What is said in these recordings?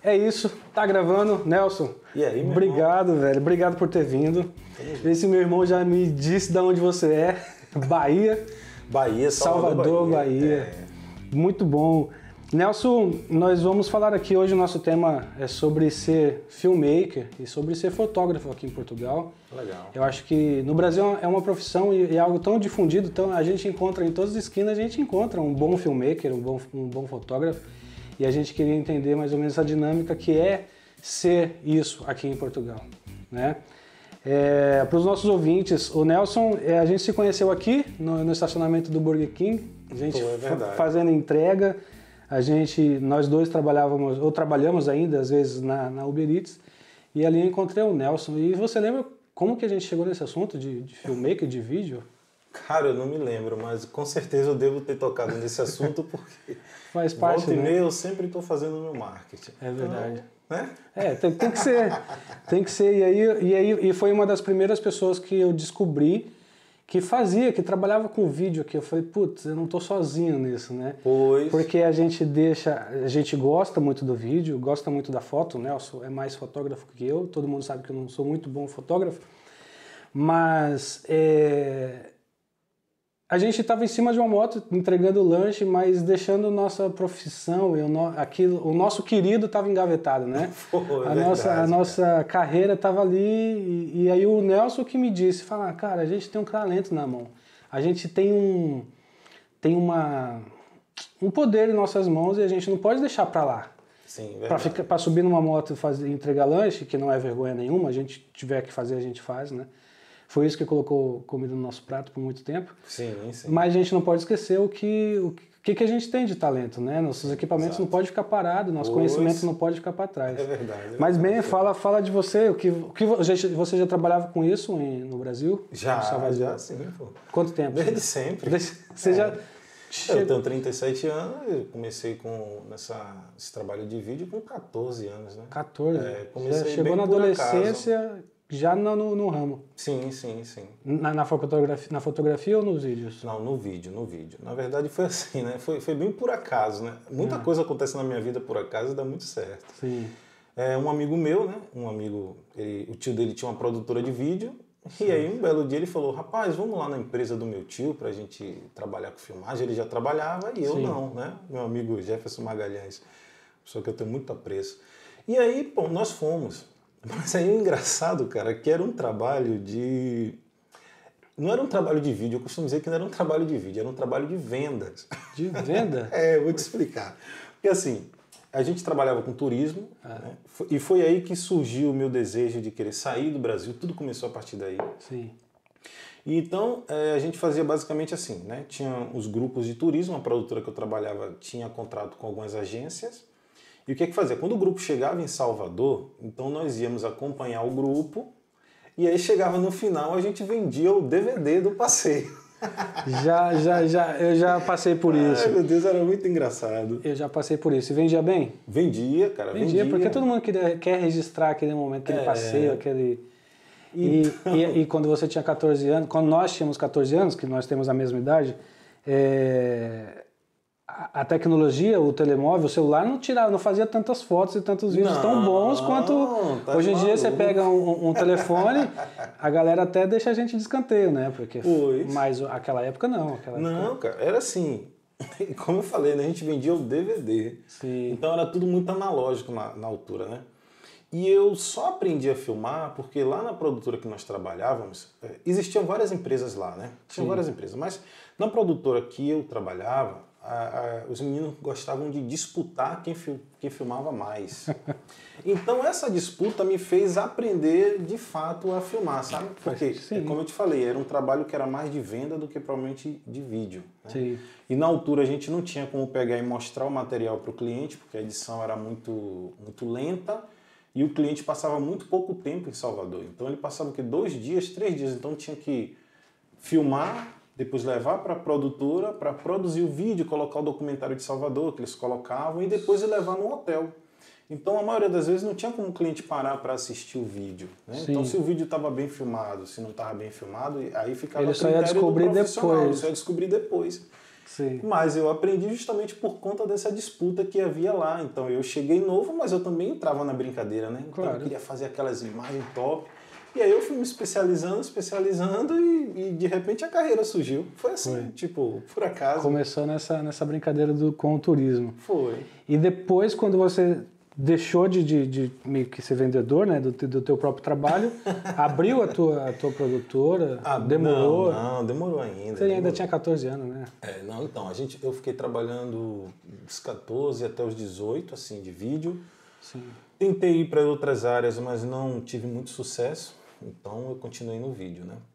É isso, tá gravando, Nelson? E aí, meu Obrigado, irmão? velho. Obrigado por ter vindo. Esse meu irmão já me disse de onde você é. Bahia. Bahia, Salvador, Bahia. Muito bom. Nelson, nós vamos falar aqui hoje, o nosso tema é sobre ser filmmaker e sobre ser fotógrafo aqui em Portugal. Legal. Eu acho que no Brasil é uma profissão e é algo tão difundido, então a gente encontra em todas as esquinas, a gente encontra um bom filmmaker, um bom fotógrafo, e a gente queria entender mais ou menos essa dinâmica que é ser isso aqui em Portugal, né? Para os nossos ouvintes, o Nelson, a gente se conheceu aqui no estacionamento do Burger King, a gente fazendo entrega. Nós dois trabalhamos ainda, às vezes, na Uber Eats, e ali eu encontrei o Nelson. E você lembra como que a gente chegou nesse assunto de filmmaker, de vídeo? Cara, eu não me lembro, mas com certeza eu devo ter tocado nesse assunto porque faz parte, volta e meia eu sempre estou fazendo meu marketing. É verdade. Então, né? Tem que ser. Tem que ser. E foi uma das primeiras pessoas que eu descobri que trabalhava com vídeo aqui. Eu falei, putz, eu não tô sozinho nisso, né? Pois. Porque a gente gosta muito do vídeo, gosta muito da foto, né? É mais fotógrafo que eu, todo mundo sabe que eu não sou muito bom fotógrafo, mas a gente estava em cima de uma moto entregando lanche, mas deixando nossa profissão e o nosso querido estava engavetado, né? A nossa carreira estava ali e aí o Nelson que me disse, cara, a gente tem um talento na mão, a gente tem um poder em nossas mãos e a gente não pode deixar para lá. Sim, para subir numa moto e entregar lanche, que não é vergonha nenhuma, a gente tiver que fazer, a gente faz, né? Foi isso que colocou comida no nosso prato por muito tempo. Sim. Mas a gente não pode esquecer o que a gente tem de talento, né? Nossos equipamentos não podem ficar parados, nosso conhecimento não pode ficar para trás. É verdade. Mas bem, fala de você. Você já trabalhava com isso no Brasil? Já, sim. Pô. Quanto tempo? Desde sempre. Eu tenho 37 anos, eu comecei esse trabalho de vídeo com 14 anos, né? 14? Comecei já chegou na adolescência... Já no ramo? Sim. Na fotografia ou nos vídeos? Não, no vídeo. Na verdade foi assim, né? Foi bem por acaso, né? Muita coisa acontece na minha vida por acaso e dá muito certo. Sim. Um amigo meu, né? O tio dele tinha uma produtora de vídeo. Sim. E aí um belo dia ele falou, rapaz, vamos lá na empresa do meu tio pra gente trabalhar com filmagem. Ele já trabalhava e eu não, né? Meu amigo Jefferson Magalhães, pessoa que eu tenho muito apreço. E aí, nós fomos. Mas aí o engraçado, cara, que era um trabalho não era um trabalho de vídeo, eu costumo dizer que não era um trabalho de vídeo, era um trabalho de vendas. De venda? Eu vou te explicar. Porque assim, a gente trabalhava com turismo, né? E foi aí que surgiu o meu desejo de querer sair do Brasil, tudo começou a partir daí. Sim. E então a gente fazia basicamente assim, né? Tinha os grupos de turismo, a produtora que eu trabalhava tinha contrato com algumas agências. E o que fazia? Quando o grupo chegava em Salvador, então nós íamos acompanhar o grupo e aí chegava no final a gente vendia o DVD do passeio. Eu já passei por isso. Ai, meu Deus, era muito engraçado. Eu já passei por isso. E vendia bem? Vendia, cara, vendia. Porque todo mundo quer registrar aquele momento, aquele passeio, aquele... E quando você tinha 14 anos, quando nós tínhamos 14 anos, que nós temos a mesma idade, a tecnologia, o telemóvel, o celular não fazia tantas fotos e tantos vídeos tão bons quanto hoje em dia você pega um telefone, a galera até deixa a gente de escanteio, né? Mas aquela época não. Cara, era assim, como eu falei, né? A gente vendia o DVD, Sim. Então era tudo muito analógico na altura, né? E eu só aprendi a filmar porque lá na produtora que nós trabalhávamos, existiam várias empresas lá, né? Tinham várias empresas, mas na produtora que eu trabalhava, os meninos gostavam de disputar quem filmava mais. Então essa disputa me fez aprender de fato a filmar, sabe? Porque, como eu te falei, era um trabalho que era mais de venda do que provavelmente de vídeo. Né? Sim. E na altura a gente não tinha como pegar e mostrar o material para o cliente, porque a edição era muito lenta e o cliente passava muito pouco tempo em Salvador. Então ele passava 2 dias, 3 dias, então tinha que filmar, depois levar para a produtora para produzir o vídeo, colocar o documentário de Salvador que eles colocavam e depois ir levar no hotel. Então a maioria das vezes não tinha como o cliente parar para assistir o vídeo. Né? Então se o vídeo estava bem filmado, se não estava bem filmado, aí ficava ele só ia descobrir depois. Ele só ia descobrir depois. Sim. Mas eu aprendi justamente por conta dessa disputa que havia lá. Então eu cheguei novo, mas eu também entrava na brincadeira, né? Então Claro. eu queria fazer aquelas imagens top. E aí eu fui me especializando e de repente a carreira surgiu. Foi assim, tipo, por acaso. Começou nessa brincadeira com o turismo. Foi. E depois, quando você deixou de meio que ser vendedor, né, do teu próprio trabalho, abriu a tua produtora, demorou? Não, demorou ainda. Você ainda tinha 14 anos, né? Não, então, eu fiquei trabalhando dos 14 até os 18, assim, de vídeo. Sim. Tentei ir para outras áreas, mas não tive muito sucesso, então eu continuei no vídeo, né?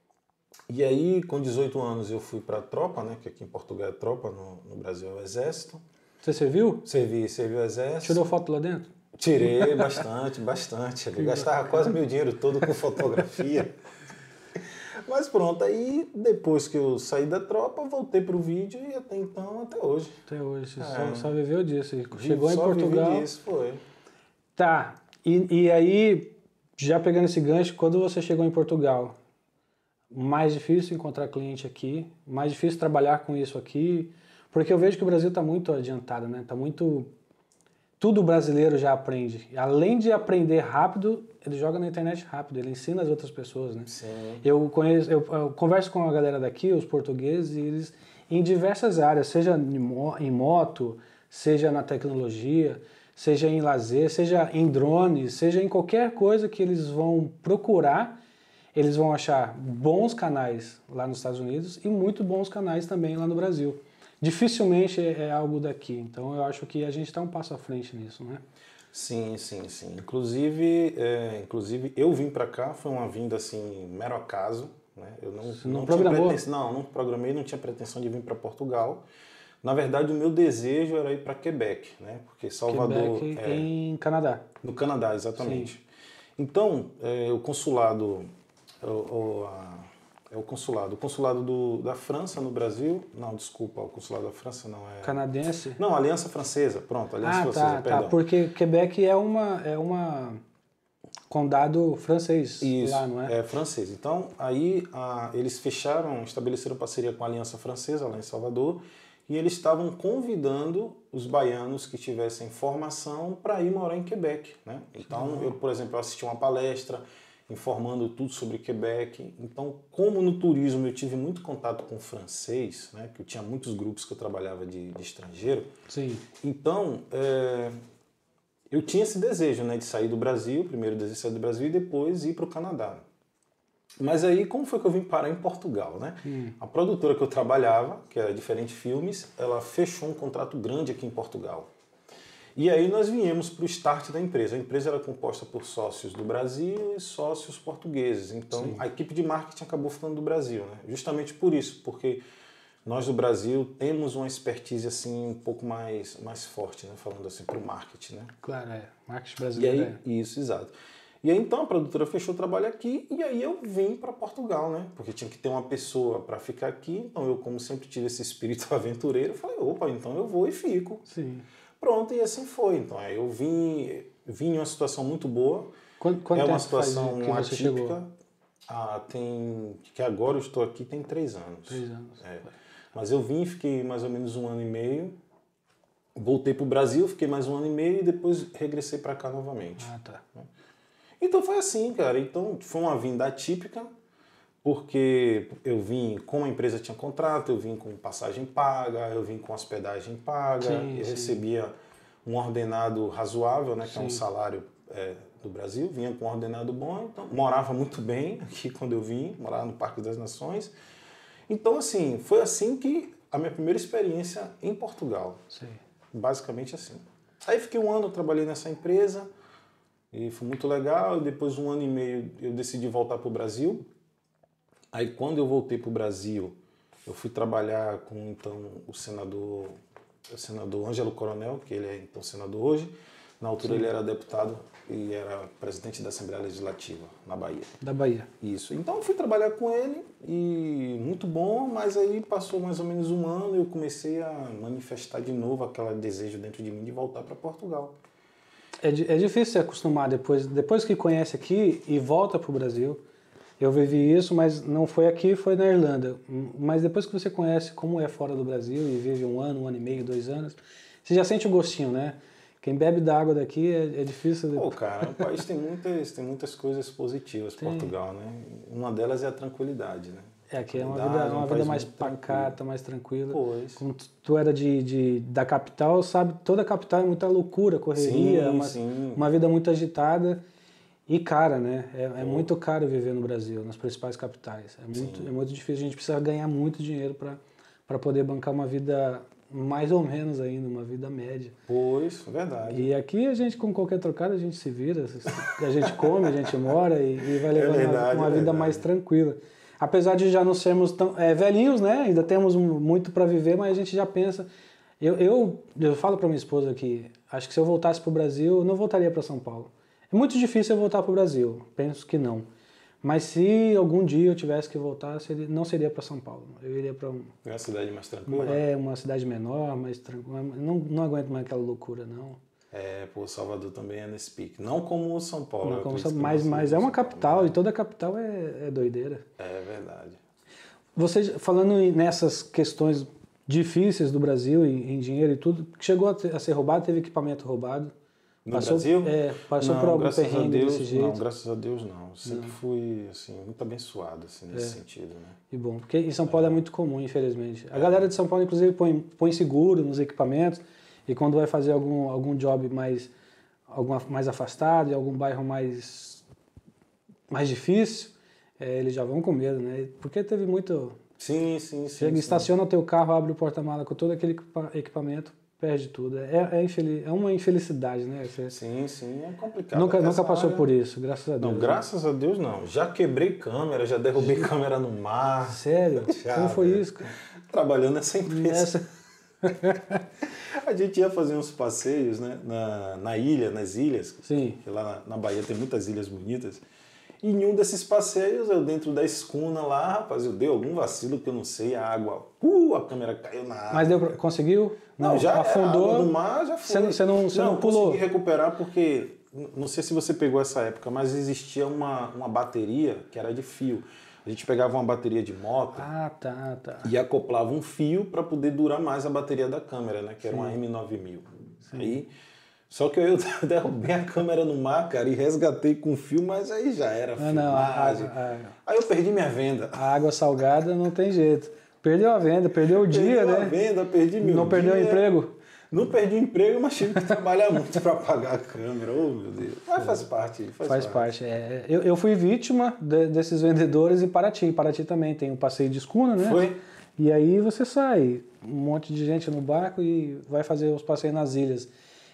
E aí, com 18 anos, eu fui para a tropa, né, que aqui em Portugal é tropa, no Brasil é o Exército. Você serviu? Servi o Exército. Tirou foto lá dentro? Tirei bastante. Eu gastava quase meu dinheiro todo com fotografia. Mas pronto, aí depois que eu saí da tropa, voltei pro vídeo e até então, até hoje. Até hoje, só viveu disso. Chegou em Portugal. Vivi disso, foi. Tá, e aí, já pegando esse gancho, quando você chegou em Portugal, mais difícil encontrar cliente aqui, mais difícil trabalhar com isso aqui, porque eu vejo que o Brasil está muito adiantado, né? Tá muito... Tudo brasileiro já aprende. Além de aprender rápido, ele joga na internet rápido, ele ensina as outras pessoas, né? Sim. Eu converso com a galera daqui, os portugueses, e eles, em diversas áreas, seja em moto, seja na tecnologia, seja em lazer, seja em drones, seja em qualquer coisa que eles vão procurar, eles vão achar bons canais lá nos Estados Unidos e muito bons canais também lá no Brasil. Dificilmente é algo daqui, então eu acho que a gente está um passo à frente nisso, né? Sim. Inclusive eu vim para cá, foi uma vinda assim, mero acaso, né? Eu não programou? não programei, não tinha pretensão de vir para Portugal. Na verdade, o meu desejo era ir para Quebec, né? Porque Salvador Quebec em Canadá. No Canadá, exatamente. Sim. Então, o consulado o consulado da França no Brasil, não, desculpa, o consulado da França não é... Canadense? Não, Aliança Francesa, pronto, Aliança Francesa, perdão. Tá, porque Quebec é uma condado francês. Isso, lá, não é? É francês. Então, aí eles estabeleceram parceria com a Aliança Francesa lá em Salvador e eles estavam convidando os baianos que tivessem formação para ir morar em Quebec, né? Então, eu, por exemplo, assisti uma palestra informando tudo sobre Quebec. Então, como no turismo eu tive muito contato com francês, né, que eu tinha muitos grupos que eu trabalhava de estrangeiro, sim. Então eu tinha esse desejo, né, de sair do Brasil, primeiro desejo de sair do Brasil e depois ir para o Canadá. Mas aí, como foi que eu vim parar em Portugal, né? A produtora que eu trabalhava, que era Diferente Filmes, ela fechou um contrato grande aqui em Portugal. E aí nós viemos para o start da empresa. A empresa era composta por sócios do Brasil e sócios portugueses. Então, sim, a equipe de marketing acabou ficando do Brasil, né? Justamente por isso, porque nós do Brasil temos uma expertise assim um pouco mais forte, né? Falando assim para o marketing, né? Claro, marketing brasileiro. Isso, exato. E aí então a produtora fechou o trabalho aqui e aí eu vim para Portugal, né? Porque tinha que ter uma pessoa para ficar aqui. Então eu, como sempre tive esse espírito aventureiro, falei, opa, então eu vou e fico. Sim. Pronto, e assim foi. Então, aí eu vim em uma situação muito boa. Quanto é uma tempo situação que você chegou? atípica. Que agora eu estou aqui tem 3 anos. 3 anos. Mas eu vim, fiquei mais ou menos 1 ano e meio. Voltei para o Brasil, fiquei mais 1 ano e meio e depois regressei para cá novamente. Ah, tá. Então foi assim, cara. Então foi uma vinda atípica, porque eu vim, como a empresa tinha contrato, eu vim com passagem paga, eu vim com hospedagem paga, eu recebia um ordenado razoável, né, que é um salário do Brasil, vinha com um ordenado bom, então morava muito bem aqui quando eu vim, morava no Parque das Nações. Então, assim, foi assim que a minha primeira experiência em Portugal. Sim. Basicamente assim. Aí fiquei 1 ano, trabalhei nessa empresa, e foi muito legal, e depois 1 ano e meio eu decidi voltar para o Brasil. Aí quando eu voltei para o Brasil, eu fui trabalhar com então o senador Ângelo Coronel, que ele é então senador hoje. Na altura ele era deputado e era presidente da Assembleia Legislativa na Bahia. Da Bahia. Isso. Então eu fui trabalhar com ele e muito bom, mas aí passou mais ou menos 1 ano e eu comecei a manifestar de novo aquele desejo dentro de mim de voltar para Portugal. É difícil se acostumar depois que conhece aqui e volta para o Brasil. Eu vivi isso, mas não foi aqui, foi na Irlanda. Mas depois que você conhece como é fora do Brasil e vive 1 ano e meio, 2 anos, você já sente o gostinho, né? Quem bebe da água daqui é difícil. Pô, cara, o país tem muitas coisas positivas, Portugal, né? Uma delas é a tranquilidade, né? Aqui é uma vida mais pacata, mais tranquila. Pois. Como tu era da capital, sabe? Toda a capital é muita loucura, correria, uma vida muito agitada e cara, né? É muito caro viver no Brasil, nas principais capitais. É muito difícil, a gente precisa ganhar muito dinheiro para poder bancar uma vida mais ou menos ainda, uma vida média. Pois, verdade. E aqui a gente, com qualquer trocada, a gente se vira, a gente come, a gente mora e vai levando uma vida mais tranquila. Apesar de já não sermos tão velhinhos, né? Ainda temos muito para viver, mas a gente já pensa... Eu falo para minha esposa que acho que se eu voltasse para o Brasil, eu não voltaria para São Paulo. É muito difícil eu voltar para o Brasil, penso que não. Mas se algum dia eu tivesse que voltar, não seria para São Paulo. Eu iria para uma cidade mais tranquila? Uma cidade menor, mais tranquila. Não aguento mais aquela loucura, não. Salvador também é nesse pique. Não como São Paulo. Mas é uma capital, e toda capital é doideira. É verdade. Você, falando nessas questões difíceis do Brasil, em dinheiro e tudo, chegou a ser roubado, teve equipamento roubado? No Brasil? Passou por algum perrengue desse jeito? Não, graças a Deus não. Sempre fui assim, muito abençoado assim, nesse sentido. Né? E bom, porque em São Paulo é muito comum, infelizmente. A galera de São Paulo, inclusive, põe seguro nos equipamentos, e quando vai fazer algum job mais afastado, em algum bairro mais difícil, eles já vão com medo, né? Porque teve muito... Sim. Chega, estaciona o teu carro, abre o porta-mala com todo aquele equipamento, perde tudo. É uma infelicidade, né? Sim, é complicado. Nunca passou por isso, graças a Deus. Não, graças a Deus não. Já quebrei câmera, já derrubei câmera no mar. Sério? Como foi isso, cara? Trabalhando nessa empresa. A gente ia fazer uns passeios, né, nas ilhas. Sim. Que lá na Bahia tem muitas ilhas bonitas. E em um desses passeios, eu dentro da escuna lá, rapaz, eu dei algum vacilo que eu não sei, a água, a câmera caiu na água. Mas conseguiu? Não, já afundou. A água do mar já foi. Você não pulou? Consegui recuperar porque, não sei se você pegou essa época, mas existia uma bateria que era de fio. A gente pegava uma bateria de moto tá. E acoplava um fio para poder durar mais a bateria da câmera, né? Que era uma M9000. Aí, só que eu derrubei a câmera no mar, cara, e resgatei com fio, mas aí já era filmagem. Aí eu perdi minha venda. A água salgada não tem jeito. Perdeu a venda, perdeu o dia, né? Perdeu a venda, perdi meu dia. Não perdeu o emprego? Não perdi o emprego, mas tive que trabalhar muito para pagar a câmera. Oh, meu Deus. Mas faz parte. Faz parte. Eu fui vítima desses vendedores em Paraty. Em Paraty também tem um passeio de escuna, né? Foi? E aí você sai, um monte de gente no barco e vai fazer os passeios nas ilhas.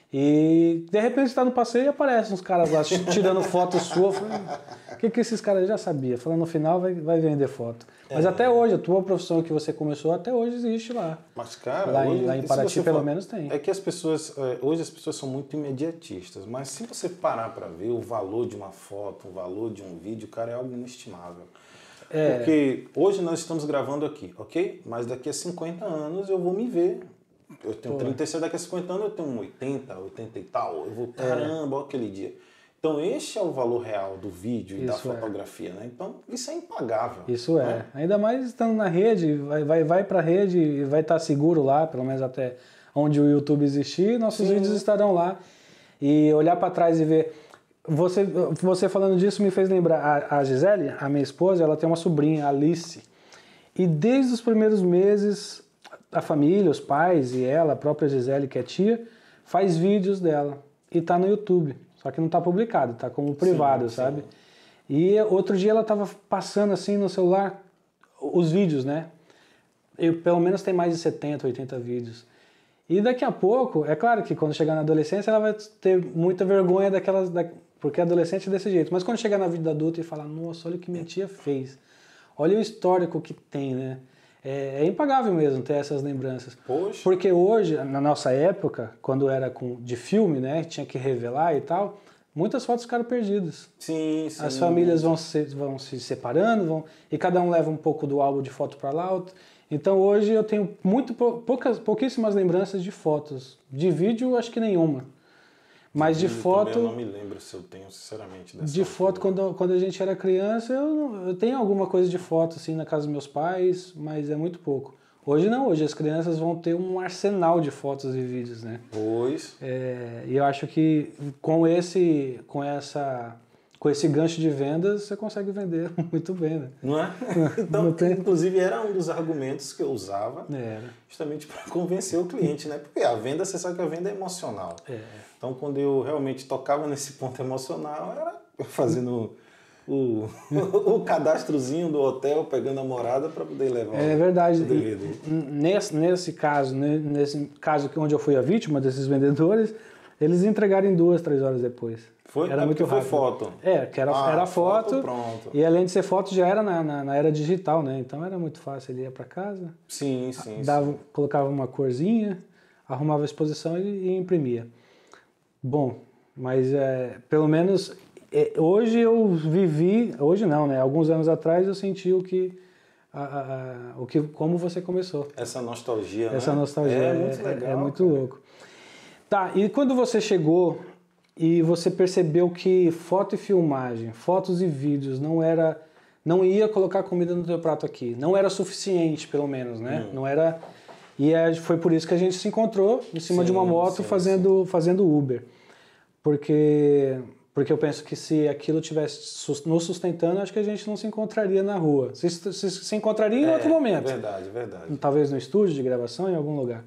E de repente você está no passeio e aparecem uns caras lá tirando foto sua. O que esses caras já sabiam? Falando no final vai vender foto. Mas até hoje, a tua profissão que você começou, até hoje existe lá. Mas, cara, lá em Paraty pelo menos tem. É que hoje as pessoas são muito imediatistas, mas se você parar para ver o valor de uma foto, o valor de um vídeo, cara, é algo inestimável. Porque hoje nós estamos gravando aqui, ok? Mas daqui a 50 anos eu vou me ver. Eu tenho 36, daqui a 50 anos eu tenho 80 e tal. Eu vou, caramba, olha aquele dia. Então, este é o valor real do vídeo e da fotografia, né? Então, isso é impagável. Isso né? Ainda mais estando na rede, vai para a rede e vai estar seguro lá, pelo menos até onde o YouTube existir, nossos vídeos estarão lá. E olhar para trás e ver... Você falando disso me fez lembrar, a Gisele, a minha esposa, ela tem uma sobrinha, a Alice. E desde os primeiros meses, a família, os pais e ela, a própria Gisele, que é tia, faz vídeos dela e tá no YouTube. Só que não tá publicado, tá como privado, sabe? E outro dia ela tava passando assim no celular os vídeos, né? Pelo menos tem mais de 70, 80 vídeos. E daqui a pouco, é claro que quando chegar na adolescência ela vai ter muita vergonha porque adolescente é desse jeito. Mas quando chegar na vida adulta e falar, nossa, olha o que minha tia fez. Olha o histórico que tem, né? É impagável mesmo ter essas lembranças. Poxa. Porque hoje, na nossa época, quando era de filme, né, tinha que revelar e tal, muitas fotos ficaram perdidas. Sim. As famílias vão se separando, e cada um leva um pouco do álbum de foto para lá. Então hoje eu tenho pouquíssimas lembranças de fotos. De vídeo, acho que nenhuma. Mas de foto... Eu não me lembro se eu tenho, sinceramente, dessa De foto, quando a gente era criança, eu tenho alguma coisa de foto, assim, na casa dos meus pais, mas é muito pouco. Hoje não, hoje as crianças vão ter um arsenal de fotos e vídeos, né? Pois. E eu acho que com esse gancho de vendas, você consegue vender muito bem, né? Não é? Então, inclusive, era um dos argumentos que eu usava justamente para convencer o cliente, né? Porque a venda, você sabe que a venda é emocional. Então, quando eu realmente tocava nesse ponto emocional, era fazendo o cadastrozinho do hotel, pegando a morada para poder levar verdade. o DVD. Nesse caso onde eu fui a vítima desses vendedores, eles entregaram em 2, 3 horas depois. Foi? Era muito rápido. Foi foto? Era foto. Pronto. E além de ser foto, já era na era digital, né? Então era muito fácil. Ele ia para casa, sim. Colocava uma corzinha, arrumava a exposição e imprimia. Bom, mas pelo menos hoje eu vivi... Hoje não, né? Alguns anos atrás eu senti como você começou. Essa nostalgia, Essa nostalgia é muito legal. É muito louco. Tá, e quando você chegou e você percebeu que foto e filmagem, fotos e vídeos não ia colocar comida no teu prato aqui, não era suficiente, pelo menos, né? Não era... E foi por isso que a gente se encontrou em cima de uma moto fazendo Uber. Porque eu penso que se aquilo tivesse nos sustentando, acho que a gente não se encontraria na rua. Se encontraria em outro momento. Verdade. Talvez no estúdio de gravação, em algum lugar.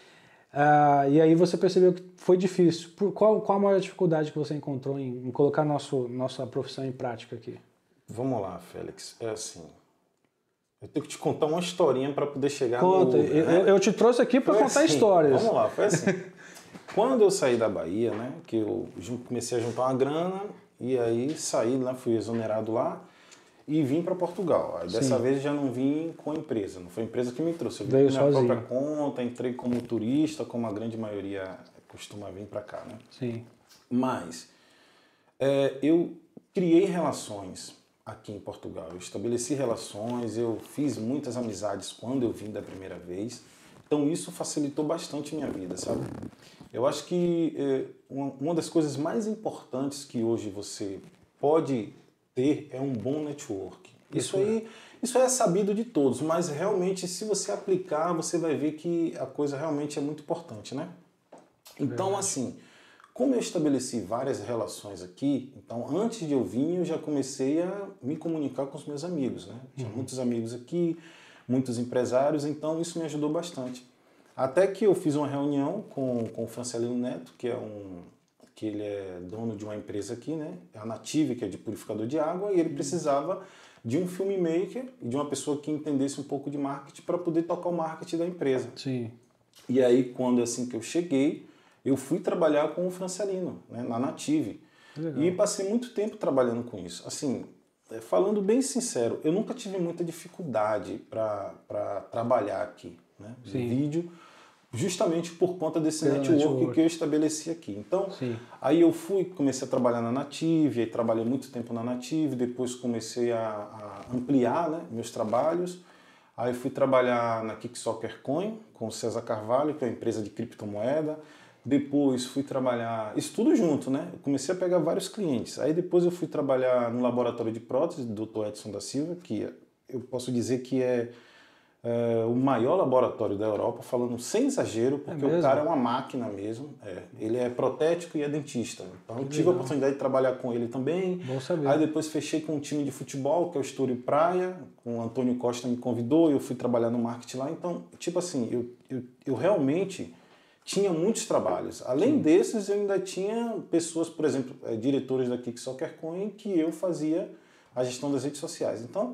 E aí você percebeu que foi difícil. Qual a maior dificuldade que você encontrou em colocar nossa profissão em prática aqui? Vamos lá, Félix. É assim... Eu tenho que te contar uma historinha para poder chegar Conta. no Uber, né? Eu te trouxe aqui para contar histórias. Vamos lá, foi assim. Quando eu saí da Bahia, né, que eu comecei a juntar uma grana, e aí saí, né, fui exonerado lá e vim para Portugal. Aí, dessa vez eu já não vim com a empresa, não foi a empresa que me trouxe. Eu vim com minha própria conta, entrei como turista, como a grande maioria costuma vir para cá, né? Sim. Mas eu criei relações aqui em Portugal. Eu estabeleci relações, eu fiz muitas amizades quando eu vim da primeira vez. Então isso facilitou bastante minha vida, sabe? Eu acho que uma das coisas mais importantes que hoje você pode ter é um bom network. Isso é sabido de todos, mas realmente se você aplicar, você vai ver que a coisa realmente é muito importante, né? Então, assim, como eu estabeleci várias relações aqui, então antes de eu vir eu já comecei a me comunicar com os meus amigos, né? Tinha muitos amigos aqui, muitos empresários, então isso me ajudou bastante. Até que eu fiz uma reunião com o Francelino Neto, que ele é dono de uma empresa aqui, né? A Native, que é de purificador de água, e ele precisava de um filmmaker e de uma pessoa que entendesse um pouco de marketing para poder tocar o marketing da empresa. Sim. E aí, quando assim que eu cheguei, eu fui trabalhar com o Francelino, né, na Native. Legal. E passei muito tempo trabalhando com isso. Assim, falando bem sincero, eu nunca tive muita dificuldade para trabalhar aqui, né, no vídeo, justamente por conta desse network que eu estabeleci aqui. Então, aí eu comecei a trabalhar na Native, aí trabalhei muito tempo na Native, depois comecei a ampliar, né, meus trabalhos. Aí fui trabalhar na Kick Soccer Coin com o César Carvalho, que é uma empresa de criptomoeda. Depois fui trabalhar, isso tudo junto, né? Eu comecei a pegar vários clientes. Aí depois eu fui trabalhar no laboratório de prótese do Dr. Edson da Silva, que eu posso dizer que é o maior laboratório da Europa, falando sem exagero, porque o cara é uma máquina mesmo. Ele é protético e é dentista. Então eu tive a oportunidade de trabalhar com ele também. Bom saber. Aí depois fechei com um time de futebol, que é o Estoril Praia, com o Antônio Costa me convidou e eu fui trabalhar no marketing lá. Então, tipo assim, eu realmente tinha muitos trabalhos. Além desses, eu ainda tinha pessoas, por exemplo, diretores da Kick Soccer Coin, que eu fazia a gestão das redes sociais. Então,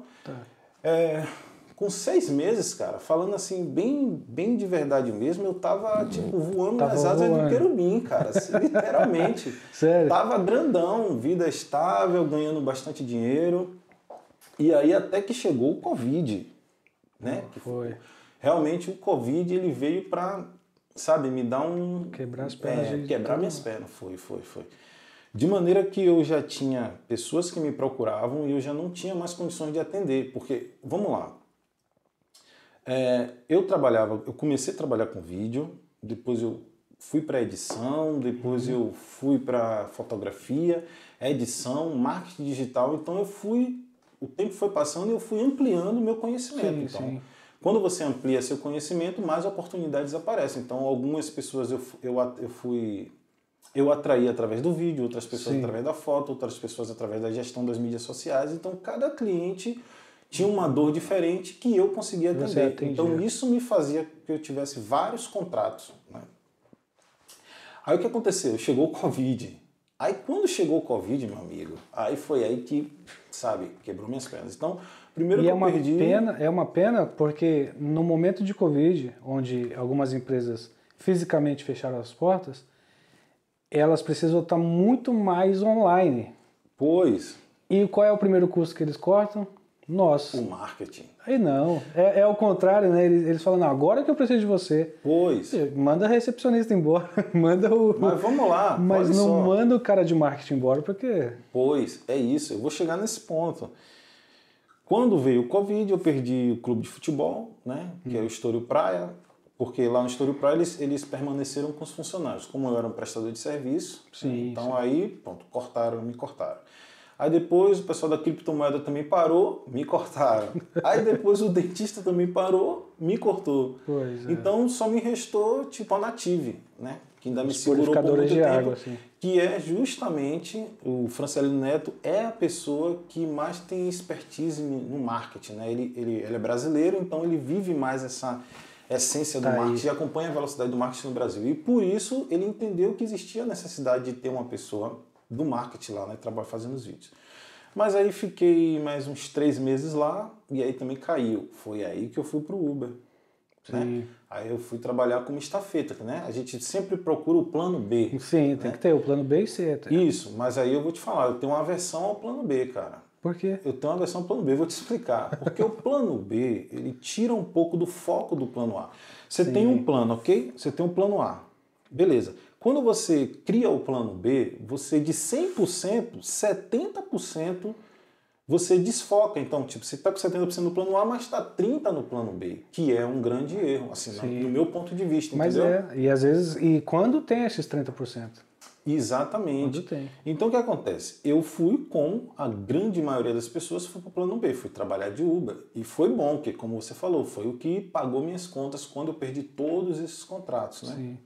com 6 meses, cara, falando assim, bem de verdade mesmo, eu tava, tipo, voando nas asas do querubim, cara, assim, literalmente. Sério? Tava grandão, vida estável, ganhando bastante dinheiro. E aí até que chegou o Covid, né? Foi. Realmente o Covid, ele veio pra, sabe, me dar quebrar as pernas. Quebrar minhas pernas, foi. De maneira que eu já tinha pessoas que me procuravam e eu já não tinha mais condições de atender, porque, vamos lá, eu comecei a trabalhar com vídeo, depois eu fui para edição, depois eu fui para fotografia, edição, marketing digital. Então o tempo foi passando e eu fui ampliando o meu conhecimento. Sim, Então, sim. quando você amplia seu conhecimento, mais oportunidades aparecem. Então, algumas pessoas eu atraí através do vídeo, outras pessoas Sim. através da foto, outras pessoas através da gestão das mídias sociais. Então, cada cliente tinha uma dor diferente que eu conseguia Você atender. atendia. Então, isso me fazia que eu tivesse vários contratos, né? Aí, o que aconteceu? Chegou o Covid. Aí, quando chegou o Covid, meu amigo, aí foi aí que, sabe, quebrou minhas pernas. Então, primeiro que eu perdi... É uma pena porque no momento de Covid, onde algumas empresas fisicamente fecharam as portas, elas precisam estar muito mais online. Pois, E qual é o primeiro custo que eles cortam? Nós. o marketing. Aí não. É o contrário, né? Eles falam, não, agora que eu preciso de você. Pois. Manda a recepcionista embora. Manda o... Mas vamos lá, Mas olha não só. manda o cara de marketing embora, porque... Pois, é isso. Eu vou chegar nesse ponto. Quando veio o Covid, eu perdi o clube de futebol, né? Que é o Estoril Praia. Porque lá no Estoril Praia eles permaneceram com os funcionários. Como eu era um prestador de serviço, Sim, então sim. aí, pronto, me cortaram. Aí depois o pessoal da criptomoeda também parou, me cortaram. Aí depois o dentista também parou, me cortou. Pois é. Então só me restou tipo a Native, né? Que ainda me Os segurou por purificadores muito de tempo. água, assim. Que é justamente, o Francelino Neto é a pessoa que mais tem expertise no marketing, né? Ele é brasileiro, então ele vive mais essa essência do Tá aí. marketing e acompanha a velocidade do marketing no Brasil. E por isso ele entendeu que existia a necessidade de ter uma pessoa do marketing lá, né, fazendo os vídeos. Mas aí fiquei mais uns 3 meses lá e aí também caiu. Foi aí que eu fui pro Uber. Né? Aí eu fui trabalhar como estafeta, né? A gente sempre procura o plano B. Sim, né? tem que ter o plano B e C até. Isso, mas aí eu vou te falar, eu tenho uma aversão ao plano B, cara. Por quê? Eu tenho uma aversão ao plano B, vou te explicar. Porque o plano B, ele tira um pouco do foco do plano A. Você tem um plano, ok? Você tem um plano A. Beleza. Quando você cria o plano B, você de 100%, 70% você desfoca. Então, tipo, você está com 70% no plano A, mas está 30% no plano B, que é um grande erro, assim, no meu ponto de vista, Mas entendeu? e às vezes, e quando tem esses 30%? Exatamente. Quando tem. Então, o que acontece? Eu fui com a grande maioria das pessoas, fui para o plano B, fui trabalhar de Uber. E foi bom, porque, como você falou, foi o que pagou minhas contas quando eu perdi todos esses contratos, né? Sim.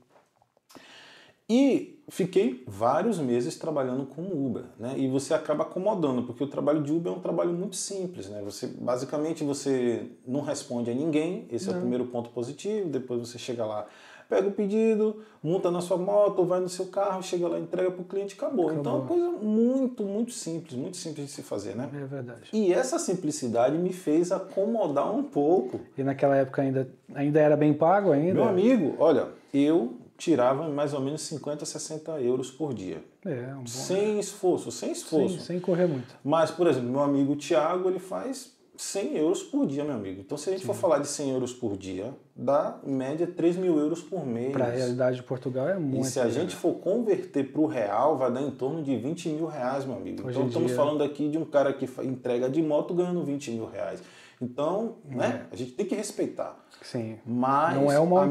E fiquei vários meses trabalhando com Uber, né? E você acaba acomodando, porque o trabalho de Uber é um trabalho muito simples, né? Basicamente você não responde a ninguém, esse é o primeiro ponto positivo. Depois você chega lá, pega o pedido, monta na sua moto, vai no seu carro, chega lá, entrega para o cliente, acabou. Então é uma coisa muito simples de se fazer, né? É verdade. E essa simplicidade me fez acomodar um pouco. E naquela época ainda era bem pago ainda? Meu amigo, olha, eu tirava mais ou menos 50, 60 euros por dia. É, um bom... Sem esforço. Sim, sem correr muito. Mas, por exemplo, meu amigo Thiago, ele faz 100 euros por dia, meu amigo. Então, se a gente for falar de 100 euros por dia, dá, em média, 3 mil euros por mês. Para a realidade de Portugal é muito. E se a gente for converter para o real, vai dar em torno de 20 mil reais, meu amigo. Então, estamos falando aqui de um cara que entrega de moto ganhando 20 mil reais. Então, né, a gente tem que respeitar. Sim. Mas não é uma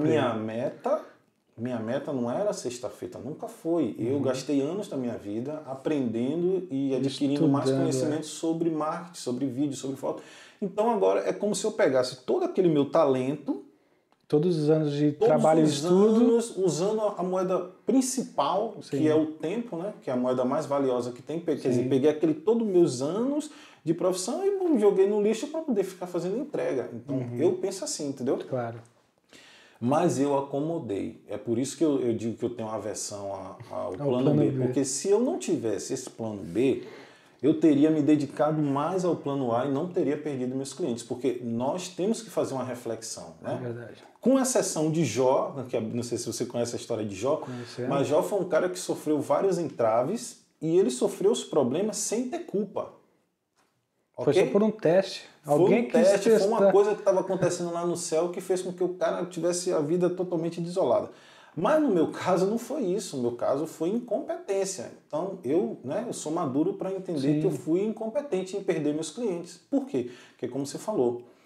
minha meta não era sexta-feira, nunca foi. Eu gastei anos da minha vida aprendendo e adquirindo mais conhecimento sobre marketing, sobre vídeo, sobre foto. Então agora é como se eu pegasse todo aquele meu talento, todos os anos de trabalho e estudo, usando a moeda principal, que é o tempo, né? Que é a moeda mais valiosa que tem. Quer dizer, peguei todos os meus anos de profissão e joguei no lixo para poder ficar fazendo entrega. Então eu penso assim, entendeu? Claro. Mas eu acomodei. É por isso que eu digo que eu tenho uma aversão ao plano B. Porque se eu não tivesse esse plano B, eu teria me dedicado mais ao plano A e não teria perdido meus clientes. Porque nós temos que fazer uma reflexão. Né? É verdade. Com exceção de Jó, que não sei se você conhece a história de Jó, mas Jó foi um cara que sofreu vários entraves e ele sofreu os problemas sem ter culpa. Foi só por um teste. Alguém foi um teste, foi uma coisa que estava acontecendo lá no céu que fez com que o cara tivesse a vida totalmente desolada. Mas no meu caso não foi isso, no meu caso foi incompetência. Então eu sou maduro para entender que eu fui incompetente em perder meus clientes. Por quê? Porque como você falou,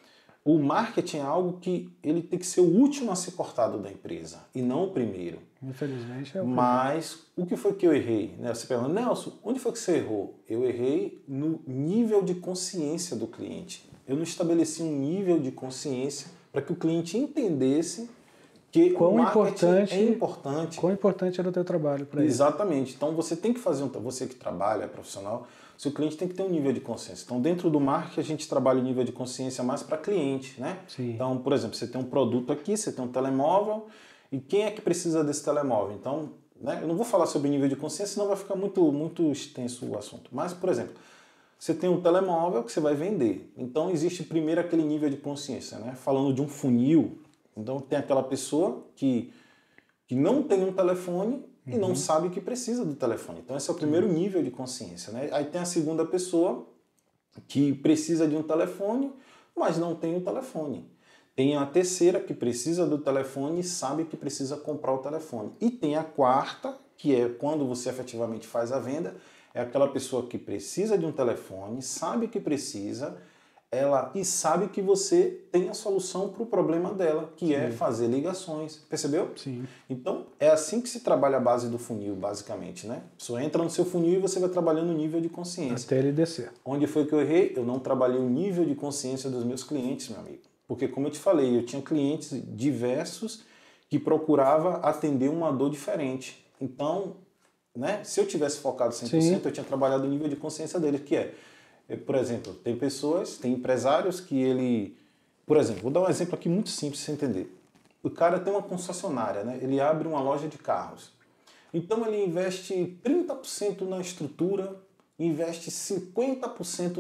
O marketing é algo que ele tem que ser o último a ser cortado da empresa e não o primeiro. Infelizmente é o Mas o que foi que eu errei? Né? Você pergunta, Nelson, onde foi que você errou? Eu errei no nível de consciência do cliente. Eu não estabeleci um nível de consciência para que o cliente entendesse que o marketing é importante. Quão importante era o teu trabalho para ele. Exatamente. Então você tem que fazer, você que trabalha, é profissional, seu cliente tem que ter um nível de consciência. Então dentro do marketing a gente trabalha o nível de consciência mais para cliente, né? Sim. Então, por exemplo, você tem um produto aqui, você tem um telemóvel, e quem é que precisa desse telemóvel? Então, né, eu não vou falar sobre nível de consciência, senão vai ficar muito extenso o assunto. Mas, por exemplo, você tem um telemóvel que você vai vender. Então existe primeiro aquele nível de consciência, né? Falando de um funil, então tem aquela pessoa que não tem um telefone e não sabe que precisa do telefone. Então esse é o primeiro nível de consciência, né? Aí tem a segunda pessoa que precisa de um telefone, mas não tem o telefone. Tem a terceira que precisa do telefone e sabe que precisa comprar o telefone. E tem a quarta, que é quando você efetivamente faz a venda, é aquela pessoa que precisa de um telefone, sabe que precisa, e sabe que você tem a solução para o problema dela, que é fazer ligações. Percebeu? Sim. Então, é assim que se trabalha a base do funil, basicamente, né? A pessoa entra no seu funil e você vai trabalhando o nível de consciência. Até ele descer. Onde foi que eu errei? Eu não trabalhei o nível de consciência dos meus clientes, meu amigo. Porque, como eu te falei, eu tinha clientes diversos que procurava atender uma dor diferente. Então, né, se eu tivesse focado 100%, eu tinha trabalhado o nível de consciência deles, que é, por exemplo, tem pessoas, tem empresários que ele... Por exemplo, vou dar um exemplo aqui muito simples para você entender. O cara tem uma concessionária, né? Ele abre uma loja de carros. Então ele investe 30% na estrutura, investe 50%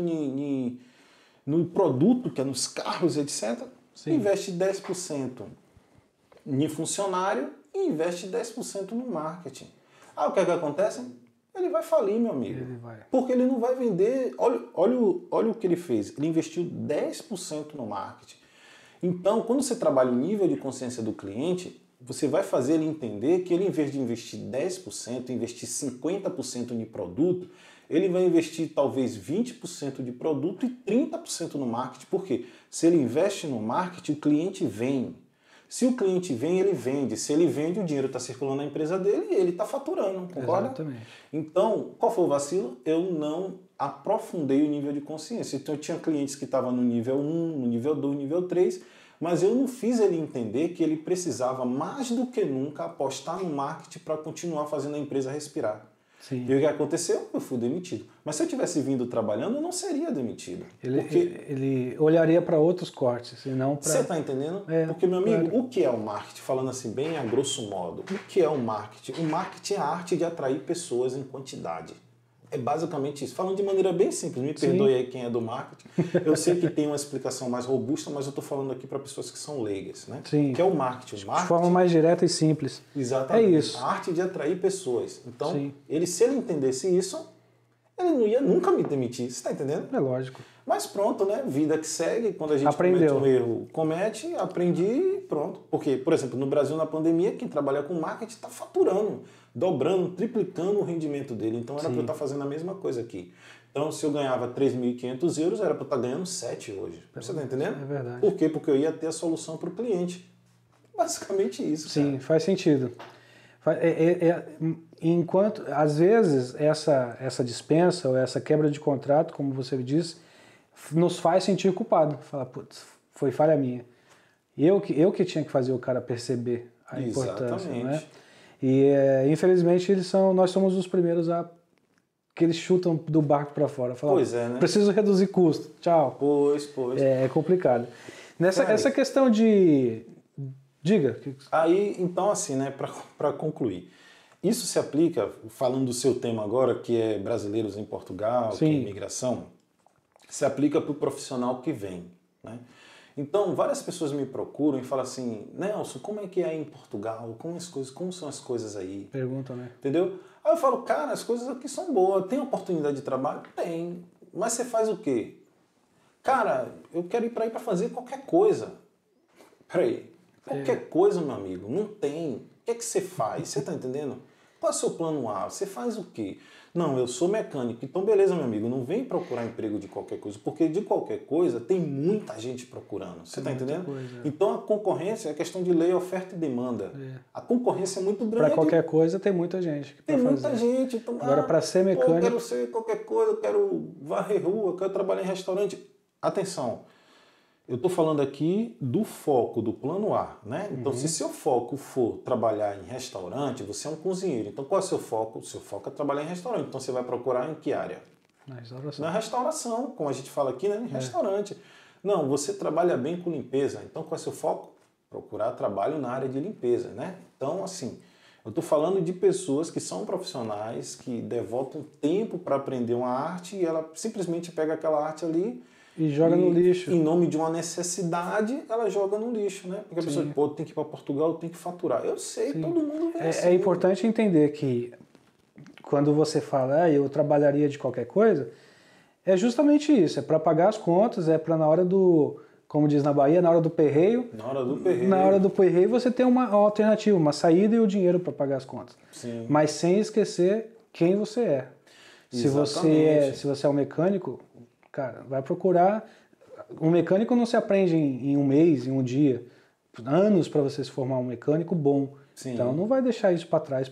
no produto, que é nos carros, etc. Sim. Investe 10% em funcionário e investe 10% no marketing. Ah, o que é que acontece? Ele vai falir, meu amigo. Ele vai. Porque ele não vai vender... Olha o que ele fez. Ele investiu 10% no marketing. Então, quando você trabalha o nível de consciência do cliente, você vai fazer ele entender que ele, em vez de investir 10%, investir 50% em produto, ele vai investir talvez 20% de produto e 30% no marketing. Por quê? Se ele investe no marketing, o cliente vem. Se o cliente vem, ele vende. Se ele vende, o dinheiro está circulando na empresa dele e ele está faturando, concorda? Exatamente. Então, qual foi o vacilo? Eu não aprofundei o nível de consciência. Então, eu tinha clientes que estavam no nível 1, no nível 2, no nível 3, mas eu não fiz ele entender que ele precisava, mais do que nunca, apostar no marketing para continuar fazendo a empresa respirar. Sim. E o que aconteceu? Eu fui demitido. Mas se eu tivesse vindo trabalhando, eu não seria demitido. Ele olharia para outros cortes, e não para... Você está entendendo? Porque, meu amigo, o que é o marketing? Falando assim, bem a grosso modo, o que é o marketing? O marketing é a arte de atrair pessoas em quantidade. É basicamente isso. Falando de maneira bem simples, me perdoe aí quem é do marketing. Eu sei que tem uma explicação mais robusta, mas eu estou falando aqui para pessoas que são leigas, né? Sim. Que é o marketing. De forma mais direta e simples. Exatamente. É isso. A arte de atrair pessoas. Então, se ele entendesse isso, ele não ia nunca me demitir. Você está entendendo? É lógico. Mas pronto, né? Vida que segue. Quando a gente comete um erro, aprendi e pronto. Porque, por exemplo, no Brasil, na pandemia, quem trabalha com marketing está faturando, dobrando, triplicando o rendimento dele. Então era para eu estar fazendo a mesma coisa aqui. Então, se eu ganhava 3.500 euros, era para eu estar ganhando 7 hoje. Você está entendendo? É verdade. Por quê? Porque eu ia ter a solução para o cliente. Basicamente isso. Sim, cara. faz sentido. Enquanto, às vezes, essa dispensa ou essa quebra de contrato, como você disse, nos faz sentir culpado. Falar, putz, foi falha minha. Eu que tinha que fazer o cara perceber a importância, né? E infelizmente nós somos os primeiros que eles chutam do barco para fora. Falam, pois é, né? Preciso reduzir custo. Tchau. Pois. É complicado. Essa questão de... Diga. Aí, então, assim, né, para concluir. Isso se aplica, falando do seu tema agora, que é brasileiros em Portugal, que é imigração, se aplica para o profissional que vem, né? Então, várias pessoas me procuram e falam assim, Nelson, como é que é em Portugal? Como são as coisas aí? Pergunta, né? Entendeu? Aí eu falo, cara, as coisas aqui são boas. Tem oportunidade de trabalho? Tem. Mas você faz o quê? Cara, eu quero ir para fazer qualquer coisa. Peraí. Qualquer coisa, meu amigo. Não tem. O que é que você faz? Você tá entendendo? Qual é o seu plano A? Você faz o quê? Não, eu sou mecânico. Então, beleza, meu amigo, não vem procurar emprego de qualquer coisa, porque de qualquer coisa tem muita gente procurando. Você está entendendo? Então, a concorrência é questão de lei, oferta e demanda. A concorrência é muito grande. Para qualquer coisa tem muita gente. Tem muita gente. Então, agora, para ser mecânico... eu quero ser qualquer coisa, eu quero varrer rua, eu quero trabalhar em restaurante. Atenção, eu estou falando aqui do foco do plano A, né? Então, se seu foco for trabalhar em restaurante, você é um cozinheiro. Então, qual é o seu foco? O seu foco é trabalhar em restaurante. Então, você vai procurar em que área? Na restauração. Na restauração, como a gente fala aqui, né? Em restaurante. Não, você trabalha bem com limpeza. Então, qual é o seu foco? Procurar trabalho na área de limpeza, né? Então, assim, eu estou falando de pessoas que são profissionais, que devotam tempo para aprender uma arte e ela simplesmente pega aquela arte ali e joga no lixo. Em nome de uma necessidade, ela joga no lixo, né? Porque a pessoa, pô, tem que ir para Portugal, tem que faturar. Eu sei, todo mundo vê assim. É importante entender que quando você fala, eu trabalharia de qualquer coisa, é justamente isso. É para pagar as contas, é para na hora do, como diz na Bahia, na hora do perreio. Na hora do perreio. Na hora do perreio você tem uma alternativa, uma saída e o dinheiro para pagar as contas. Sim. Mas sem esquecer quem você é. Se você é um mecânico, cara, vai procurar... Um mecânico não se aprende em um mês, em um dia. Anos para você se formar um mecânico bom. Sim. Então não vai deixar isso para trás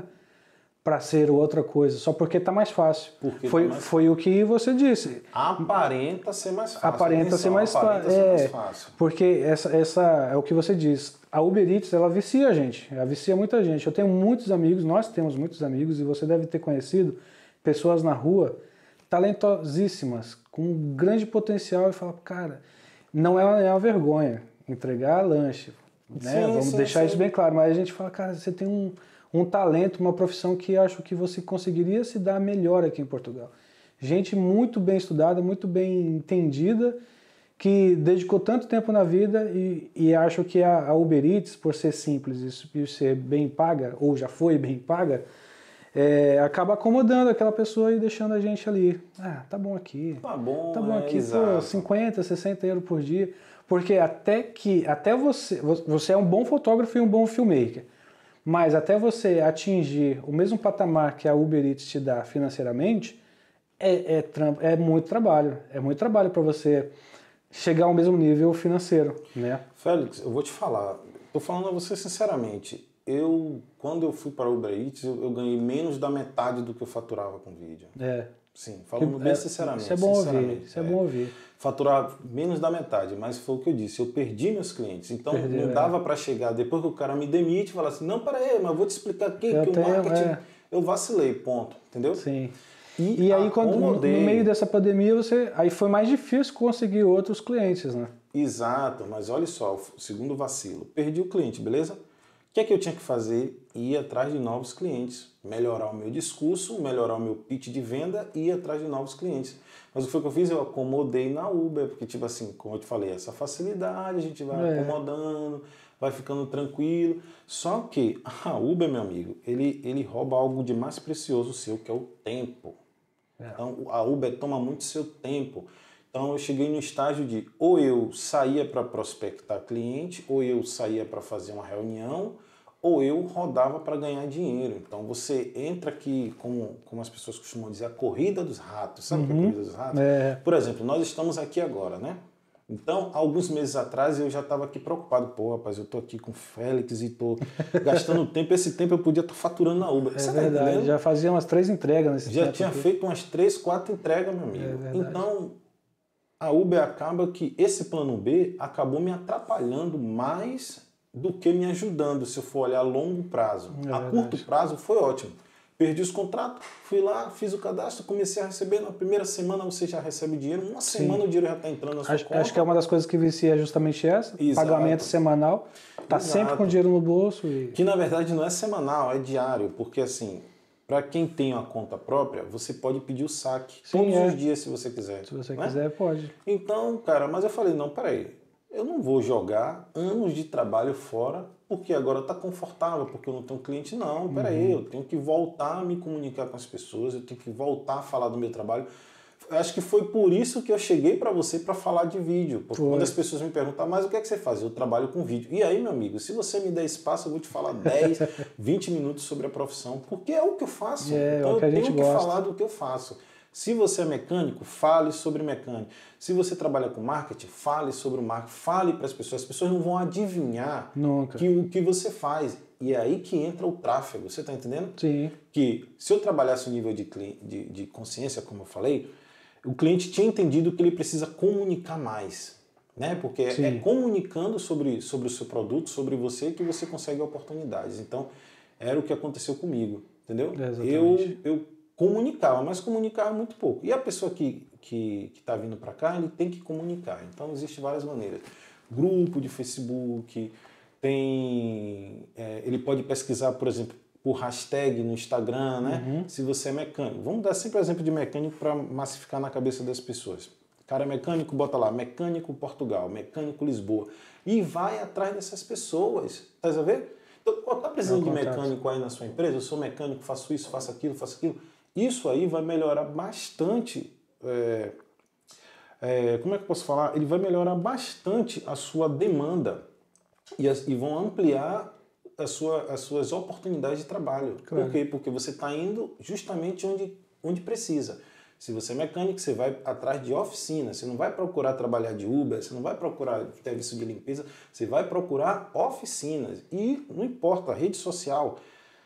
para ser outra coisa, só porque está mais fácil. Foi o que você disse. Aparenta ser mais fácil. Aparenta ser mais fácil. Porque essa é o que você diz. A Uber Eats, ela vicia a gente. Ela vicia muita gente. Eu tenho muitos amigos, nós temos muitos amigos, e você deve ter conhecido pessoas na rua talentosíssimas, com um grande potencial, e fala, cara, não é uma vergonha entregar lanche, né? Vamos deixar isso bem claro, mas a gente fala, cara, você tem um talento, uma profissão que acho que você conseguiria se dar melhor aqui em Portugal. Gente muito bem estudada, muito bem entendida, que dedicou tanto tempo na vida e acho que a Uber Eats, por ser simples e ser bem paga, ou já foi bem paga, acaba acomodando aquela pessoa e deixando a gente ali. Ah, tá bom aqui. Tá bom aqui, exato. Pô, 50, 60 euros por dia. Porque até você é um bom fotógrafo e um bom filmmaker, mas até você atingir o mesmo patamar que a Uber Eats te dá financeiramente, é muito trabalho. É muito trabalho para você chegar ao mesmo nível financeiro, né? Félix, eu vou te falar. Tô falando a você sinceramente. Quando eu fui para o Uber Eats, eu ganhei menos da metade do que eu faturava com vídeo. Sim, falando bem sinceramente. Isso é bom ouvir, isso é bom ouvir. Faturar menos da metade, mas foi o que eu disse, eu perdi meus clientes. Então não dava para chegar, depois que o cara me demite, e falar assim, não, peraí, mas eu vou te explicar aqui, que o marketing... Eu vacilei, ponto, entendeu? Sim. E aí, no meio dessa pandemia, aí foi mais difícil conseguir outros clientes, né? Exato, mas olha só, o segundo vacilo. Perdi o cliente, beleza? O que é que eu tinha que fazer? Ir atrás de novos clientes, melhorar o meu discurso, melhorar o meu pitch de venda e ir atrás de novos clientes. Mas o que foi que eu fiz? Eu acomodei na Uber, porque tipo assim, como eu te falei, essa facilidade, a gente vai acomodando, vai ficando tranquilo. Só que a Uber, meu amigo, ele rouba algo de mais precioso seu, que é o tempo. Então a Uber toma muito seu tempo. Então eu cheguei no estágio de ou eu saía para prospectar cliente, ou eu saía para fazer uma reunião, ou eu rodava para ganhar dinheiro. Então você entra aqui, como as pessoas costumam dizer, a corrida dos ratos. Sabe o que é a corrida dos ratos? Por exemplo, nós estamos aqui agora, né? Então, alguns meses atrás eu já estava aqui preocupado. Pô, rapaz, eu tô aqui com o Félix e tô gastando tempo. Esse tempo eu podia estar faturando na Uber. Você verdade, tá já fazia umas 3 entregas nesse tempo. Já tinha feito umas 3, 4 entregas, meu amigo. Então, a Uber acaba que esse plano B acabou me atrapalhando mais do que me ajudando, se eu for olhar a longo prazo. A curto prazo foi ótimo. Perdi os contratos, fui lá, fiz o cadastro, comecei a receber. Na primeira semana você já recebe dinheiro, uma semana o dinheiro já está entrando na sua conta. Acho que é uma das coisas que vicia justamente essa, pagamento semanal, tá sempre com dinheiro no bolso. Que na verdade não é semanal, é diário, porque assim, para quem tem uma conta própria, você pode pedir o saque todos os dias se você quiser. Se você quiser, pode. Então, cara, mas eu falei, não, peraí, eu não vou jogar anos de trabalho fora porque agora está confortável, porque eu não tenho cliente. Não, peraí, eu tenho que voltar a me comunicar com as pessoas, eu tenho que voltar a falar do meu trabalho. Acho que foi por isso que eu cheguei para você para falar de vídeo. Porque quando as pessoas me perguntam, mas o que é que você faz? Eu trabalho com vídeo. E aí, meu amigo, se você me der espaço, eu vou te falar 10, 20 minutos sobre a profissão, porque é o que eu faço. Então eu tenho que falar do que eu faço. Se você é mecânico, fale sobre mecânica. Se você trabalha com marketing, fale sobre o marketing. Fale para as pessoas. As pessoas não vão adivinhar o que você faz. E é aí que entra o tráfego. Você está entendendo? Sim. Que se eu trabalhasse o nível de consciência, como eu falei, o cliente tinha entendido que ele precisa comunicar mais. Né? Porque é comunicando sobre o seu produto, sobre você, que você consegue oportunidades. Então, era o que aconteceu comigo. Entendeu? Eu comunicava, mas comunicava muito pouco. E a pessoa que está vindo para cá, ele tem que comunicar. Então, existem várias maneiras. Grupo de Facebook, ele pode pesquisar, por exemplo, por hashtag no Instagram, né? Se você é mecânico. Vamos dar sempre o exemplo de mecânico para massificar na cabeça das pessoas. Cara mecânico, bota lá, mecânico Portugal, mecânico Lisboa. E vai atrás dessas pessoas. Tá a ver? Então, tá precisando de mecânico aí na sua empresa? Eu sou mecânico, faço isso, faço aquilo, faço aquilo. Isso aí vai melhorar bastante. Como é que eu posso falar? Ele vai melhorar bastante a sua demanda e vão ampliar as suas oportunidades de trabalho. Claro. Por quê? Porque você está indo justamente onde precisa. Se você é mecânico, você vai atrás de oficina. Você não vai procurar trabalhar de Uber, você não vai procurar serviço de limpeza, você vai procurar oficinas. E não importa, a rede social.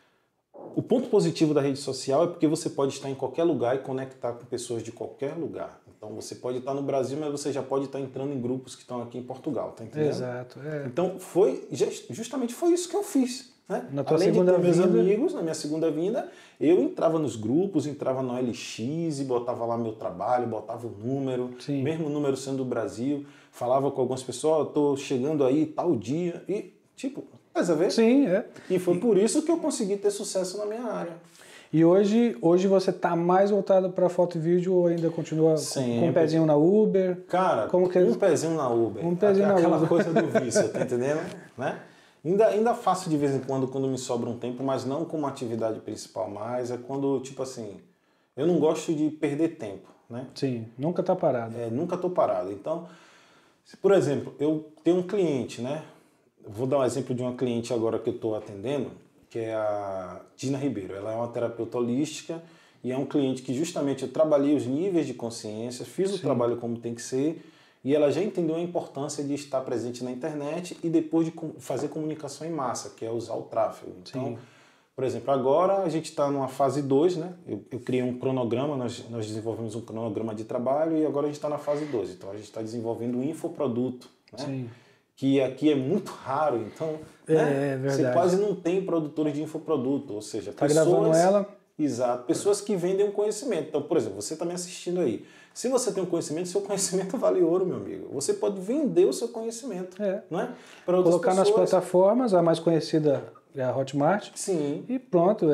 O ponto positivo da rede social é porque você pode estar em qualquer lugar e conectar com pessoas de qualquer lugar. Então você pode estar no Brasil, mas você já pode estar entrando em grupos que estão aqui em Portugal, tá entendendo? Exato. Então justamente foi isso que eu fiz. Né? Na tua Além segunda de ter meus vinda... amigos, na minha segunda vinda, eu entrava nos grupos, entrava no OLX e botava lá meu trabalho, botava o número, mesmo número sendo do Brasil, falava com algumas pessoas, estou chegando aí tal dia, e tipo, faz a ver? Sim, E foi por isso que eu consegui ter sucesso na minha área. E hoje você está mais voltado para foto e vídeo ou ainda continua com um pezinho na Uber? Cara, um pezinho na Uber. Aquela coisa do vício, tá entendendo? Né? Ainda faço de vez em quando me sobra um tempo, mas não como atividade principal mais. É quando, tipo assim, eu não gosto de perder tempo, né? Sim, nunca tá parado. Nunca tô parado. Então, por exemplo, eu tenho um cliente, né? Vou dar um exemplo de uma cliente agora que eu estou atendendo, que é a Dina Ribeiro. Ela é uma terapeuta holística e é um cliente que justamente eu trabalhei os níveis de consciência, fiz o trabalho como tem que ser e ela já entendeu a importância de estar presente na internet e depois de fazer comunicação em massa, que é usar o tráfego. Então, por exemplo, agora a gente está numa fase 2, né? Eu criei um cronograma, nós desenvolvemos um cronograma de trabalho e agora a gente está na fase 2. Então a gente está desenvolvendo um infoproduto, né? Sim. Que aqui é muito raro, então você quase não tem produtores de infoproduto, ou seja, gravando ela? Exato, pessoas que vendem um conhecimento. Então, por exemplo, você está me assistindo aí. Se você tem um conhecimento, seu conhecimento vale ouro, meu amigo. Você pode vender o seu conhecimento, não é? Para outras colocar nas plataformas, a mais conhecida é a Hotmart. Sim. E pronto.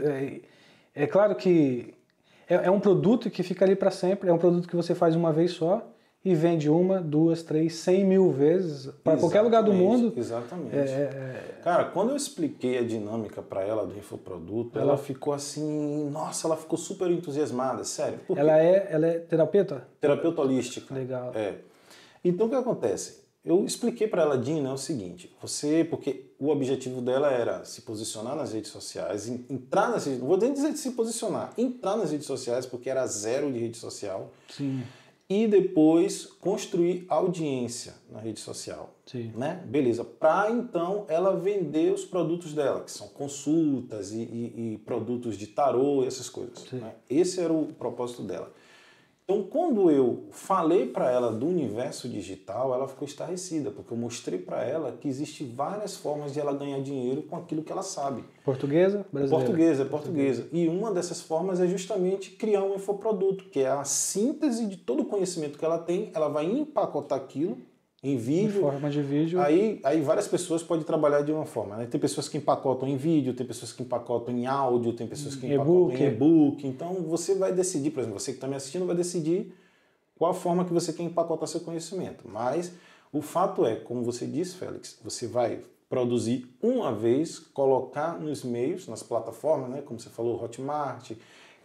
É claro que é um produto que fica ali para sempre, é um produto que você faz uma vez só. E vende 1, 2, 3, 100 mil vezes para qualquer lugar do mundo. Exatamente. Cara, quando eu expliquei a dinâmica para ela do infoproduto, ela ficou assim, nossa, ela ficou super entusiasmada, sério. Ela é terapeuta? Terapeuta holística. Legal. Então o que acontece? Eu expliquei para ela, Dina, é o seguinte, porque o objetivo dela era se posicionar nas redes sociais, entrar nas redes, não vou nem dizer de se posicionar, entrar nas redes sociais, porque era 0 de rede social. Sim. E depois construir audiência na rede social. Sim. Né? Beleza. Para então ela vender os produtos dela, que são consultas e produtos de tarô e essas coisas. Né? Esse era o propósito dela. Então, quando eu falei para ela do universo digital, ela ficou estarrecida, porque eu mostrei para ela que existem várias formas de ela ganhar dinheiro com aquilo que ela sabe. Portuguesa? Brasileira? Portuguesa. E uma dessas formas é justamente criar um infoproduto, que é a síntese de todo o conhecimento que ela tem, ela vai empacotar aquilo em vídeo. Em forma de vídeo. Aí várias pessoas podem trabalhar de uma forma. Né? Tem pessoas que empacotam em vídeo, tem pessoas que empacotam em áudio, tem pessoas que empacotam em e-book. Então você vai decidir, por exemplo, você que está me assistindo vai decidir qual a forma que você quer empacotar seu conhecimento. Mas o fato é, como você disse, Félix, você vai produzir uma vez, colocar nos meios, nas plataformas, né? Como você falou, Hotmart,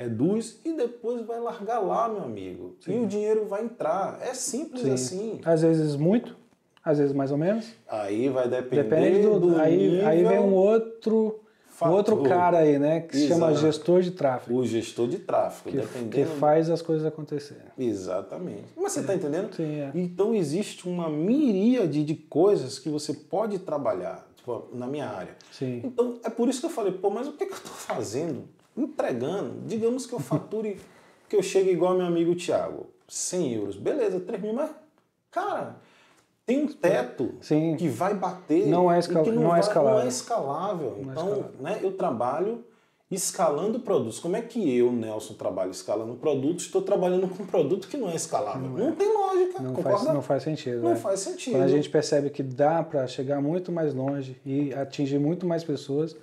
reduz e depois vai largar lá, meu amigo. Sim. E o dinheiro vai entrar. É simples assim. Às vezes muito, às vezes mais ou menos. Aí vai depender do aí vem um outro cara aí, né? Que se chama gestor de tráfego. O gestor de tráfego. Que faz as coisas acontecerem. Exatamente. Mas você está entendendo? Sim, é. Então existe uma miríade de coisas que você pode trabalhar, tipo, na minha área. Sim. Então é por isso que eu falei, mas o que eu estou fazendo? Entregando. Digamos que eu fature, que eu chegue igual ao meu amigo Thiago, 100 euros. Beleza, 3 mil, mas, cara, tem um teto que vai bater. Não é escalável. Não é escalável. Então, né, eu trabalho escalando produtos. Como é que eu, Nelson, trabalho escalando produtos? Estou trabalhando com um produto que não é escalável. Não tem lógica. Não faz sentido. Não faz sentido. Quando a gente percebe que dá para chegar muito mais longe e atingir muito mais pessoas,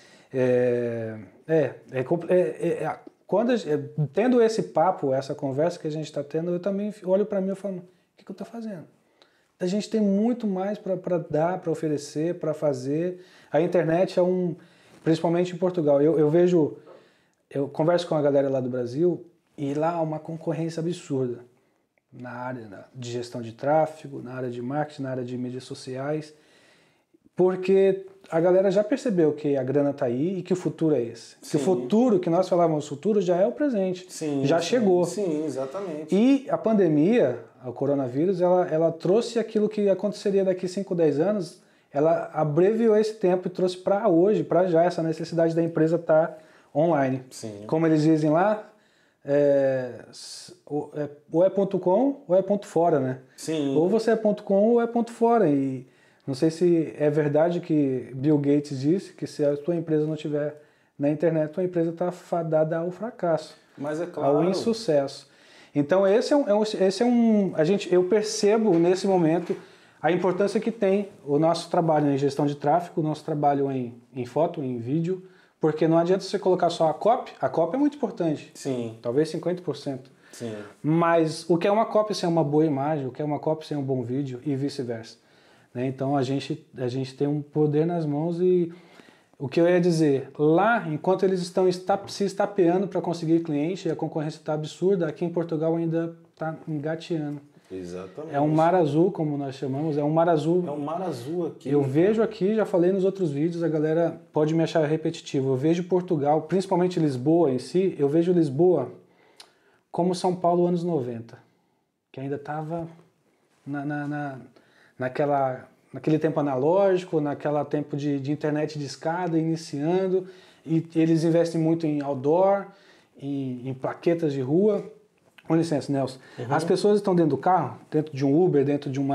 tendo esse papo, essa conversa que a gente está tendo, eu também olho para mim e falo, o que eu estou fazendo? A gente tem muito mais para dar, para oferecer, para fazer. A internet principalmente em Portugal, eu converso com a galera lá do Brasil e lá há uma concorrência absurda na área de gestão de tráfego, na área de marketing, na área de mídias sociais, porque a galera já percebeu que a grana está aí e que o futuro é esse. Sim. Que o futuro, que nós falávamos, o futuro já é o presente. Sim, já chegou. Sim, exatamente. E a pandemia, o coronavírus, ela trouxe aquilo que aconteceria daqui 5, 10 anos, ela abreviou esse tempo e trouxe para hoje, para já, essa necessidade da empresa estar online. Sim. Como eles dizem lá, ou é ponto .com ou é ponto .fora, né? Sim. Ou você é ponto .com ou é ponto .fora. E não sei se é verdade que Bill Gates disse que se a tua empresa não estiver na internet, tua empresa está fadada ao fracasso. Mas é claro. Ao insucesso. Então eu percebo nesse momento a importância que tem o nosso trabalho em gestão de tráfego, o nosso trabalho em foto, em vídeo, porque não adianta você colocar só a copy é muito importante. Sim. Talvez 50%. Sim. Mas o que é uma copy sem uma boa imagem, o que é uma copy sem um bom vídeo e vice-versa. Né? Então a gente tem um poder nas mãos e o que eu ia dizer, lá, enquanto eles estão se estapeando para conseguir cliente, a concorrência está absurda, aqui em Portugal ainda está engateando. Exatamente. É um mar azul, como nós chamamos, é um mar azul. É um mar azul aqui. Eu vejo aqui, já falei nos outros vídeos, a galera pode me achar repetitivo, eu vejo Portugal, principalmente Lisboa em si, eu vejo Lisboa como São Paulo anos 90, que ainda estava naquele tempo analógico, naquele tempo de internet de escada, iniciando, e eles investem muito em outdoor, em plaquetas de rua. Com licença, Nelson. Uhum. As pessoas estão dentro do carro, dentro de um Uber, dentro de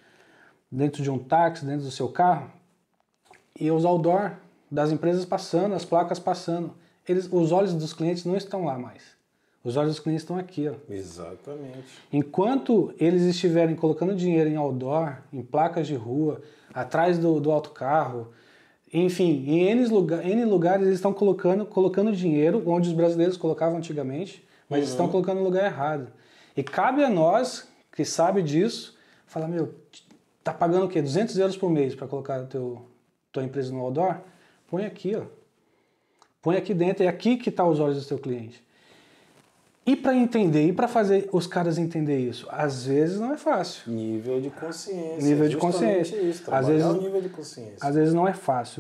um táxi, dentro do seu carro, e os outdoor das empresas passando, as placas passando. Os olhos dos clientes não estão lá mais. Os olhos dos clientes estão aqui. Ó. Exatamente. Enquanto eles estiverem colocando dinheiro em outdoor, em placas de rua, atrás do autocarro, enfim, em N lugares eles estão colocando dinheiro onde os brasileiros colocavam antigamente, mas estão colocando no lugar errado. E cabe a nós, que sabe disso, falar, tá pagando o quê? 200 euros por mês para colocar tua empresa no outdoor? Põe aqui, ó. Põe aqui dentro, é aqui que tá os olhos do seu cliente. E para entender, e para fazer os caras entender isso, às vezes não é fácil. Nível de consciência. Nível de consciência. Isso, às vezes, o nível de consciência. Às vezes não é fácil.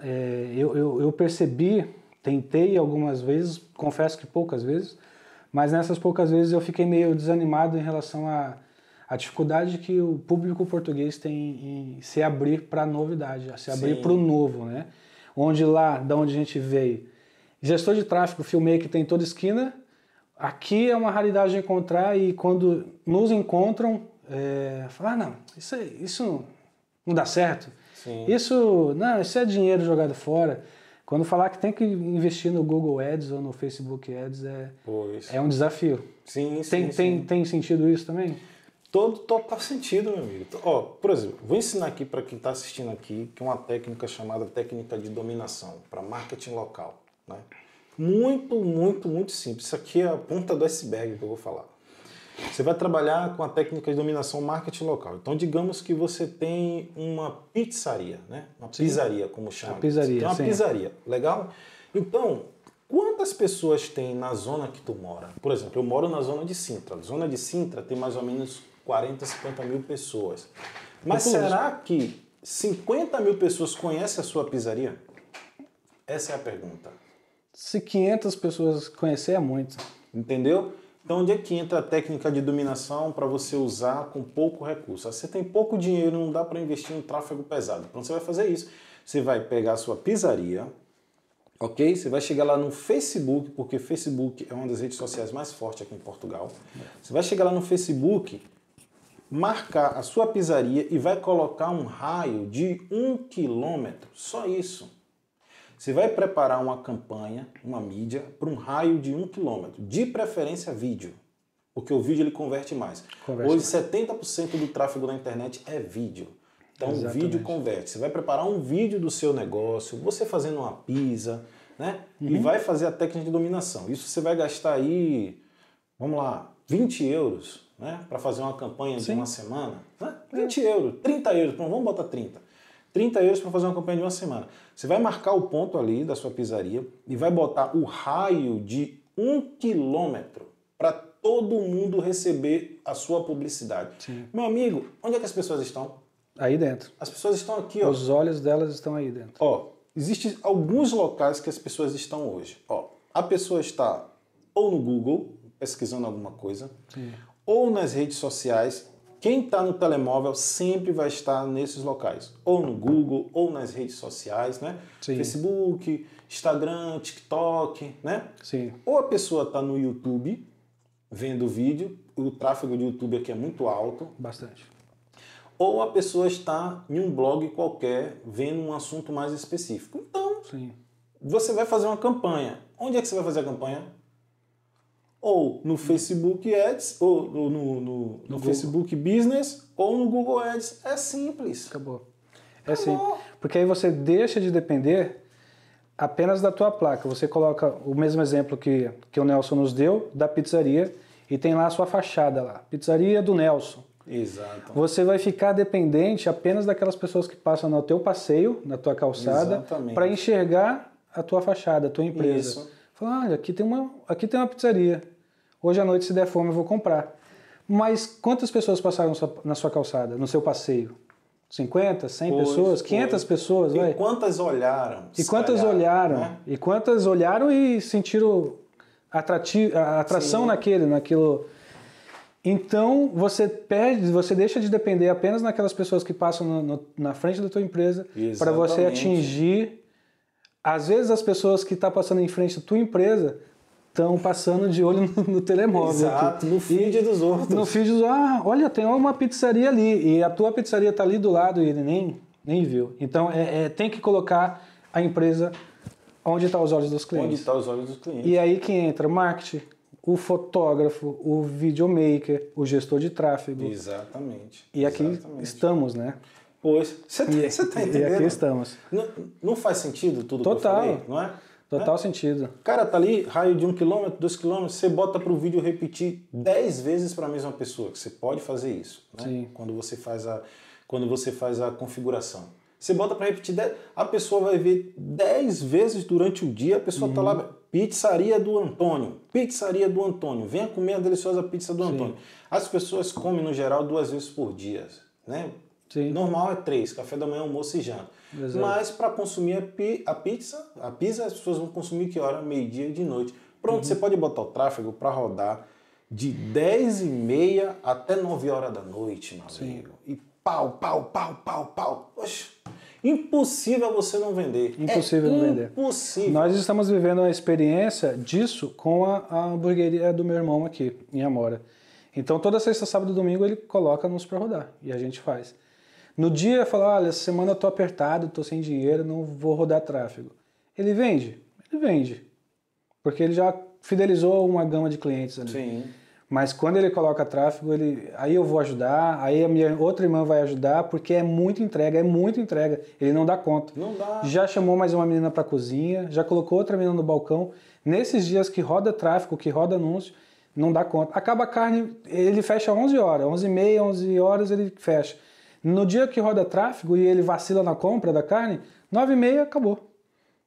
Eu percebi, tentei algumas vezes, confesso que poucas vezes, mas nessas poucas vezes eu fiquei meio desanimado em relação à dificuldade que o público português tem em se abrir para a novidade, a se abrir para o novo, né? Onde lá, da onde a gente veio, gestor de tráfego, filmmaker tem em toda esquina, aqui é uma raridade de encontrar e quando nos encontram, falar, não, isso não dá certo, Sim. Isso é dinheiro jogado fora. Quando falar que tem que investir no Google Ads ou no Facebook Ads é um desafio. Sim. Tem sentido isso também? Total sentido, meu amigo. Por exemplo, vou ensinar aqui para quem está assistindo aqui, que é uma técnica chamada técnica de dominação para marketing local. Né? Muito, muito, muito simples. Isso aqui é a ponta do iceberg que eu vou falar. Você vai trabalhar com a técnica de dominação marketing local. Então, digamos que você tem uma pizzaria, né? Uma pizzaria, como chama. Uma pizzaria, uma pizzaria, legal? Então, Quantas pessoas tem na zona que tu mora? Por exemplo, eu moro na zona de Sintra. A zona de Sintra tem mais ou menos 40, 50 mil pessoas. Mas será que 50 mil pessoas conhecem a sua pizzaria? Essa é a pergunta. Se 500 pessoas conhecer, é muito. Entendeu? Então, onde é que entra a técnica de dominação para você usar com pouco recurso? Você tem pouco dinheiro, não dá para investir em tráfego pesado. Então, você vai fazer isso. Você vai pegar a sua pizzaria, ok? Você vai chegar lá no Facebook, porque Facebook é uma das redes sociais mais fortes aqui em Portugal. Você vai chegar lá no Facebook, marcar a sua pizzaria e vai colocar um raio de 1 quilômetro. Só isso. Você vai preparar uma campanha, uma mídia, para um raio de 1 quilômetro. De preferência vídeo, porque o vídeo ele converte mais. Hoje 70% do tráfego na internet é vídeo. Então o vídeo converte. Você vai preparar um vídeo do seu negócio, você fazendo uma pizza, né? E vai fazer a técnica de dominação. Isso você vai gastar aí, vamos lá, 20 euros, né? Para fazer uma campanha de uma semana. Né? 20 euros, 30 euros, vamos botar 30. 30 euros para fazer uma campanha de uma semana. Você vai marcar o ponto ali da sua pizzaria e vai botar o raio de 1 quilômetro para todo mundo receber a sua publicidade. Sim. Meu amigo, onde é que as pessoas estão? Aí dentro. As pessoas estão aqui, ó. Os olhos delas estão aí dentro. Ó, existem alguns locais que as pessoas estão hoje. Ó, a pessoa está ou no Google, pesquisando alguma coisa, ou nas redes sociais. Quem está no telemóvel sempre vai estar nesses locais. Ou no Google, ou nas redes sociais, né? Sim. Facebook, Instagram, TikTok, né? Sim. Ou a pessoa está no YouTube, vendo o vídeo, o tráfego de YouTube aqui é muito alto. Bastante. Ou a pessoa está em um blog qualquer, vendo um assunto mais específico. Então, você vai fazer uma campanha. Onde é que você vai fazer a campanha? Ou no Facebook Ads, ou no Facebook Business, ou no Google Ads. É simples. Acabou. É simples. Porque aí você deixa de depender apenas da tua placa. Você coloca o mesmo exemplo que o Nelson nos deu, da pizzaria, e tem lá a sua fachada lá. Pizzaria do Nelson. Exato. Você vai ficar dependente apenas daquelas pessoas que passam no teu passeio, na tua calçada, para enxergar a tua fachada, a tua empresa. Isso. Fala, olha, aqui tem uma pizzaria. Hoje à noite, se der fome, eu vou comprar. Mas quantas pessoas passaram na sua calçada, no seu passeio? 50, 100 pessoas? 500 pessoas? Vai. E quantas olharam? E quantas olharam? Né? E quantas olharam e sentiram atração naquilo. Então, você deixa de depender apenas naquelas pessoas que passam na frente da tua empresa para você atingir. Às vezes, as pessoas que estão passando em frente da tua empresa estão passando de olho no telemóvel. Exato, no feed dos outros. No feed dos outros. Olha, tem uma pizzaria ali. E a tua pizzaria está ali do lado e ele nem viu. Então, tem que colocar a empresa onde estão os olhos dos clientes. Onde estão os olhos dos clientes. E aí que entra marketing, o fotógrafo, o videomaker, o gestor de tráfego. Exatamente. E aqui estamos, né? Pois, você tá entendendo? E aqui estamos. Não faz sentido tudo Total. que eu falei, não é? Total sentido. Cara, tá ali, raio de 1 km, 2 km, você bota para o vídeo repetir 10 vezes para a mesma pessoa, que você pode fazer isso, né? Sim. Quando você faz a configuração. Você bota para repetir 10, a pessoa vai ver 10 vezes durante o dia, a pessoa tá lá, pizzaria do Antônio, venha comer a deliciosa pizza do Antônio. As pessoas comem, no geral, 2 vezes por dia, né? Sim. Normal é 3, café da manhã, almoço e janta. Exato. Mas para consumir a pizza, as pessoas vão consumir que hora? Meio-dia e de noite. Pronto, você pode botar o tráfego para rodar de 10h30 até 9 horas da noite, meu amigo. E pau. Oxe, impossível você não vender. Impossível não vender. Impossível. Nós estamos vivendo a experiência disso com a hamburgueria do meu irmão aqui, em Amora. Então, toda sexta, sábado e domingo ele coloca anúncio para rodar. E a gente faz. No dia, fala, olha, essa semana eu tô apertado, tô sem dinheiro, não vou rodar tráfego. Ele vende? Ele vende. Porque ele já fidelizou uma gama de clientes ali. Sim. Mas quando ele coloca tráfego, aí eu vou ajudar, aí a minha outra irmã vai ajudar, porque é muita entrega. Ele não dá conta. Não dá. Já chamou mais uma menina pra cozinha, já colocou outra menina no balcão. Nesses dias que roda tráfego, que roda anúncio, não dá conta. Acaba a carne, ele fecha 11 horas, 11h30, 11 horas ele fecha. No dia que roda tráfego e ele vacila na compra da carne, 9h30 acabou.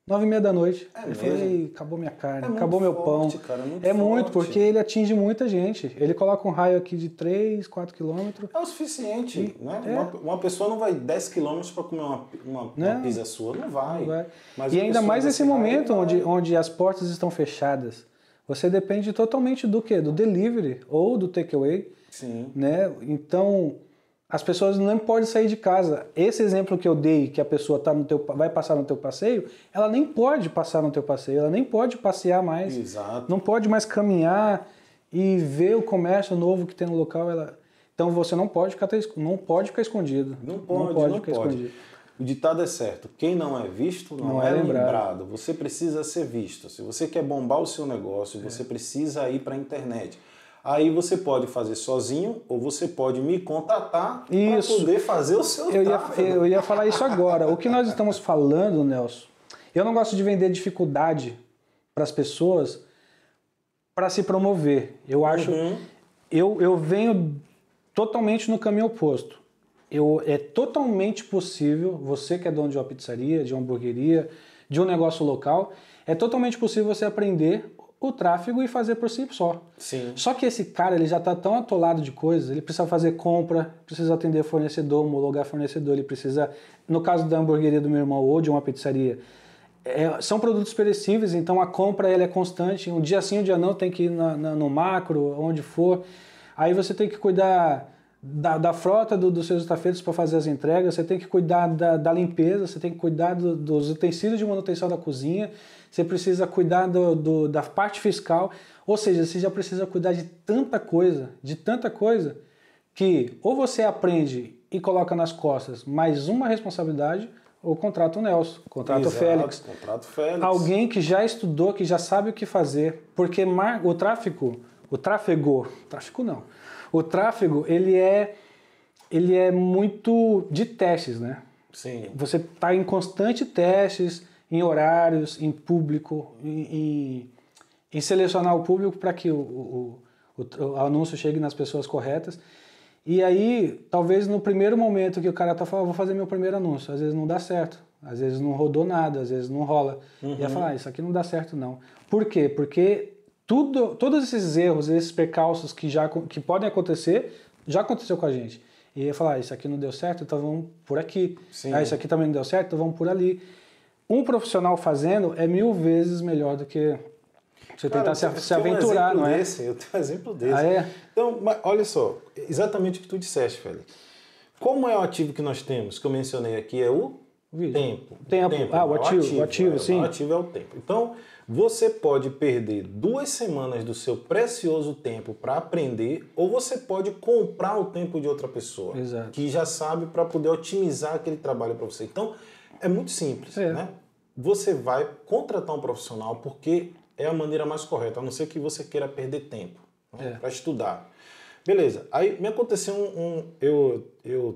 9h30 da noite. É Ele mesmo? falou, acabou minha carne, É muito acabou meu pão. forte, cara, É muito, forte. porque ele atinge muita gente. Ele coloca um raio aqui de 3, 4 quilômetros. É o suficiente, né? É. Uma pessoa não vai 10 quilômetros para comer uma pizza sua, não vai. Não vai. Mas E a ainda pessoa mais nesse desse momento raio onde as portas estão fechadas. Você depende totalmente do quê? Do delivery ou do takeaway. Sim. Né? Então, as pessoas não podem sair de casa. Esse exemplo que eu dei, que a pessoa vai passar no teu passeio, ela nem pode passar no teu passeio, ela nem pode passear mais. Exato. Não pode mais caminhar e ver o comércio novo que tem no local. Então, você não pode ficar escondido. Não pode. Escondido. O ditado é certo, quem não é visto não é lembrado. Você precisa ser visto. Se você quer bombar o seu negócio, você precisa ir para a internet. Aí você pode fazer sozinho ou você pode me contatar para poder fazer o seu tráfego. Eu ia falar isso agora. O que nós estamos falando, Nelson, eu não gosto de vender dificuldade para as pessoas para se promover. Eu acho... Eu venho totalmente no caminho oposto. É totalmente possível, você que é dono de uma pizzaria, de uma hamburgueria, de um negócio local, é totalmente possível você aprender o tráfego e fazer por si só. Sim. Só que esse cara, ele já está tão atolado de coisas, ele precisa fazer compra, precisa atender fornecedor, homologar fornecedor, ele precisa, no caso da hamburgueria do meu irmão ou de uma pizzaria, são produtos perecíveis, então a compra ela é constante, um dia sim, um dia não, tem que ir no macro, onde for. Aí você tem que cuidar da frota dos seus estafetos para fazer as entregas, você tem que cuidar da limpeza, você tem que cuidar dos utensílios de manutenção da cozinha, você precisa cuidar da parte fiscal, ou seja, você já precisa cuidar de tanta coisa, que ou você aprende e coloca nas costas mais uma responsabilidade, ou contrata o Nelson, contrata o Félix. Contrata o Félix. Alguém que já estudou, que já sabe o que fazer, porque o tráfego, ele é muito de testes, né? Sim. Você está em constante testes, em horários, em público, em selecionar o público para que o anúncio chegue nas pessoas corretas. E aí, talvez no primeiro momento que o cara tá falando, vou fazer meu primeiro anúncio, às vezes não dá certo, às vezes não rodou nada, às vezes não rola. E vai falar, isso aqui não dá certo não. Por quê? Porque todos esses erros, esses percalços que podem acontecer, já aconteceu com a gente. E ia falar, isso aqui não deu certo, então vamos por aqui. Isso aqui também não deu certo, então vamos por ali. Um profissional fazendo é 1000 vezes melhor do que você tentar se aventurar, não é? Eu tenho um exemplo desse. Ah, é? Então, olha só, exatamente o que tu disseste, Félix. Como é o ativo que nós temos, que eu mencionei aqui, é o tempo. O ativo, sim. O ativo é o tempo. Então, você pode perder 2 semanas do seu precioso tempo para aprender, ou você pode comprar o tempo de outra pessoa, Exato. que já sabe, para poder otimizar aquele trabalho para você. Então, é muito simples, né? Você vai contratar um profissional porque é a maneira mais correta, a não ser que você queira perder tempo, né, para estudar. Beleza, aí me aconteceu eu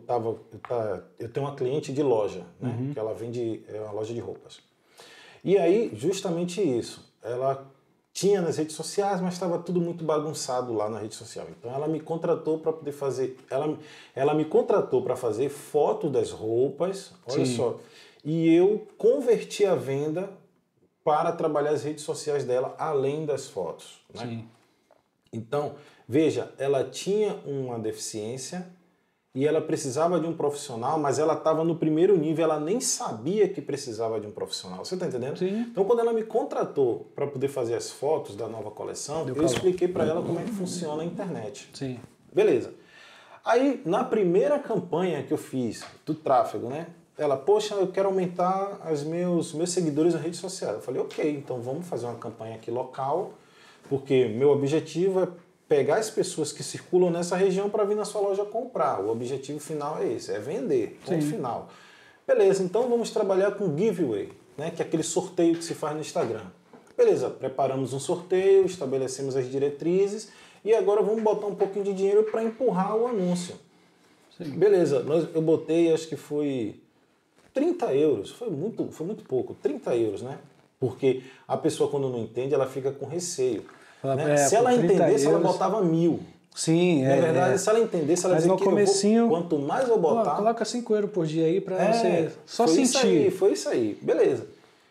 tenho uma cliente de loja, né, que ela vende, é uma loja de roupas. E aí, justamente isso, ela tinha nas redes sociais, mas estava tudo muito bagunçado lá na rede social. Então ela me contratou para poder fazer, ela me contratou para fazer foto das roupas, olha só, e eu converti a venda para trabalhar as redes sociais dela além das fotos, né? Sim. Então, veja, ela tinha uma deficiência e ela precisava de um profissional, mas ela estava no primeiro nível, ela nem sabia que precisava de um profissional. Você está entendendo? Sim. Então, quando ela me contratou para poder fazer as fotos da nova coleção, eu expliquei para ela como é que funciona a internet. Sim. Beleza. Aí, na primeira campanha que eu fiz do tráfego, né? Ela, poxa, eu quero aumentar os meus seguidores na rede social. Eu falei, ok, então vamos fazer uma campanha aqui local, porque meu objetivo é pegar as pessoas que circulam nessa região para vir na sua loja comprar. O objetivo final é esse, é vender, ponto final. Beleza, então vamos trabalhar com giveaway, né, que é aquele sorteio que se faz no Instagram. Beleza, preparamos um sorteio, estabelecemos as diretrizes e agora vamos botar um pouquinho de dinheiro para empurrar o anúncio. Sim. Beleza, eu botei, acho que foi 30 euros, foi muito pouco, 30 euros, né? Porque a pessoa quando não entende, ela fica com receio. Né? Se ela entendesse, ela botava 1000. Sim, na verdade, se ela entendesse, ela dizia que comecinho, quanto mais eu botar... Coloca 5 euros por dia aí pra você só sentir. Foi isso aí, beleza.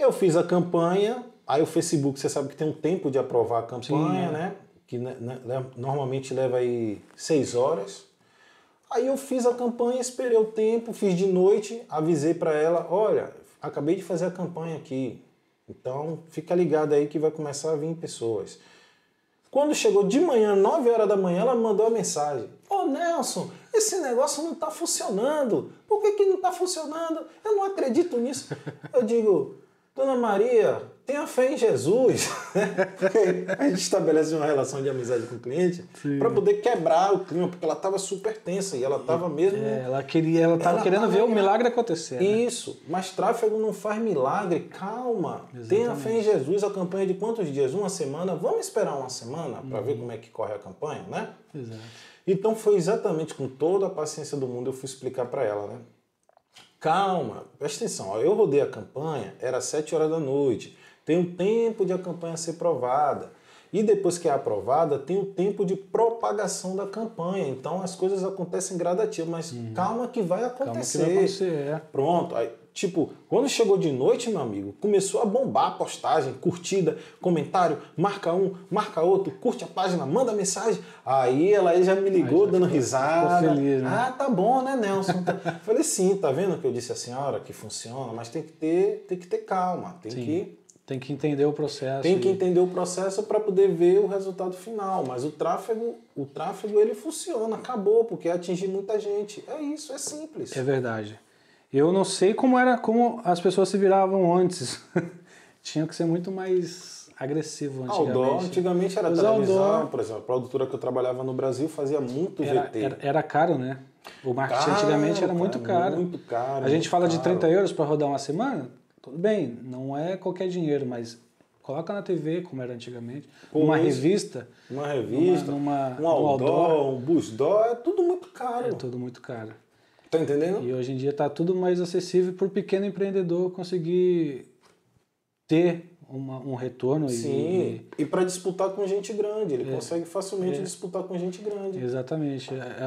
Eu fiz a campanha, aí o Facebook, você sabe que tem um tempo de aprovar a campanha, Sim, né? Que normalmente leva aí 6 horas. Aí eu fiz a campanha, esperei o tempo, fiz de noite, avisei para ela, olha, acabei de fazer a campanha aqui, então fica ligado aí que vai começar a vir pessoas. Quando chegou de manhã, 9 horas da manhã, ela me mandou uma mensagem. Ô Nelson, esse negócio não está funcionando. Por que não está funcionando? Eu não acredito nisso. Eu digo, Dona Maria, tenha fé em Jesus. Porque a gente estabelece uma relação de amizade com o cliente para poder quebrar o clima, porque ela estava super tensa e ela estava mesmo... ela estava querendo ver o milagre acontecer. Né? Isso, mas tráfego não faz milagre, calma. Exatamente. Tenha fé em Jesus, a campanha de quantos dias? Uma semana? Vamos esperar uma semana para ver como é que corre a campanha, né? Exato. Então foi exatamente com toda a paciência do mundo eu fui explicar para ela, né? Calma, presta atenção, ó, eu rodei a campanha, era 7 horas da noite, tem o tempo de a campanha ser provada. E depois que é aprovada, tem o tempo de propagação da campanha. Então as coisas acontecem gradativas, mas calma que vai acontecer. Calma que vai acontecer, Pronto, aí, tipo, quando chegou de noite, meu amigo, começou a bombar a postagem, curtida, comentário, marca um, marca outro, curte a página, manda mensagem. Aí ela já me ligou dando risada. Ficou feliz, né? Ah, tá bom, né, Nelson? Falei, sim, tá vendo que eu disse à senhora que funciona, mas tem que ter calma, Tem que entender o processo. Tem que entender o processo para poder ver o resultado final. Mas o tráfego ele funciona, acabou, porque atingir muita gente. É isso, é simples. É verdade. Eu não sei como as pessoas se viravam antes. Tinha que ser muito mais agressivo antigamente. Antigamente era televisão, por exemplo. A produtora que eu trabalhava no Brasil fazia muito VT. Era caro, né? O marketing antigamente era muito caro. Muito caro. A gente fala de 30 euros para rodar uma semana. Tudo bem, não é qualquer dinheiro, mas coloca na TV, como era antigamente, uma revista, um outdoor, um busdoor, é tudo muito caro. É tudo muito caro. Tá entendendo? E hoje em dia está tudo mais acessível para o pequeno empreendedor conseguir ter um retorno. Sim, e para disputar com gente grande, ele consegue facilmente disputar com gente grande. Exatamente.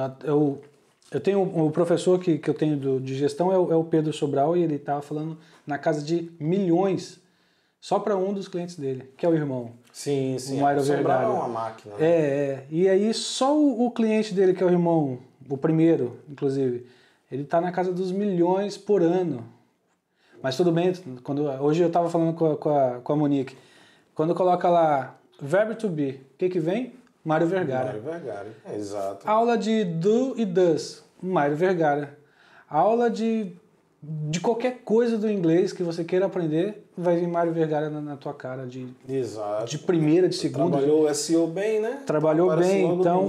Eu tenho o professor que eu tenho de gestão é o Pedro Sobral, e ele estava falando na casa de milhões só para um dos clientes dele, que é o irmão. Sim. O Mário Vergara. É uma máquina. Né? E aí só o cliente dele, que é o irmão, o primeiro, inclusive, ele está na casa dos milhões por ano. Mas tudo bem, hoje eu estava falando com a Monique, quando coloca lá verbo to be, o que vem? Mário Vergara. Mário Vergara, exato. Aula de do e does, Mário Vergara. Aula de qualquer coisa do inglês que você queira aprender, vai vir Mário Vergara na tua cara Exato. De primeira, de segunda. Trabalhou SEO bem, né? Trabalhou bem, então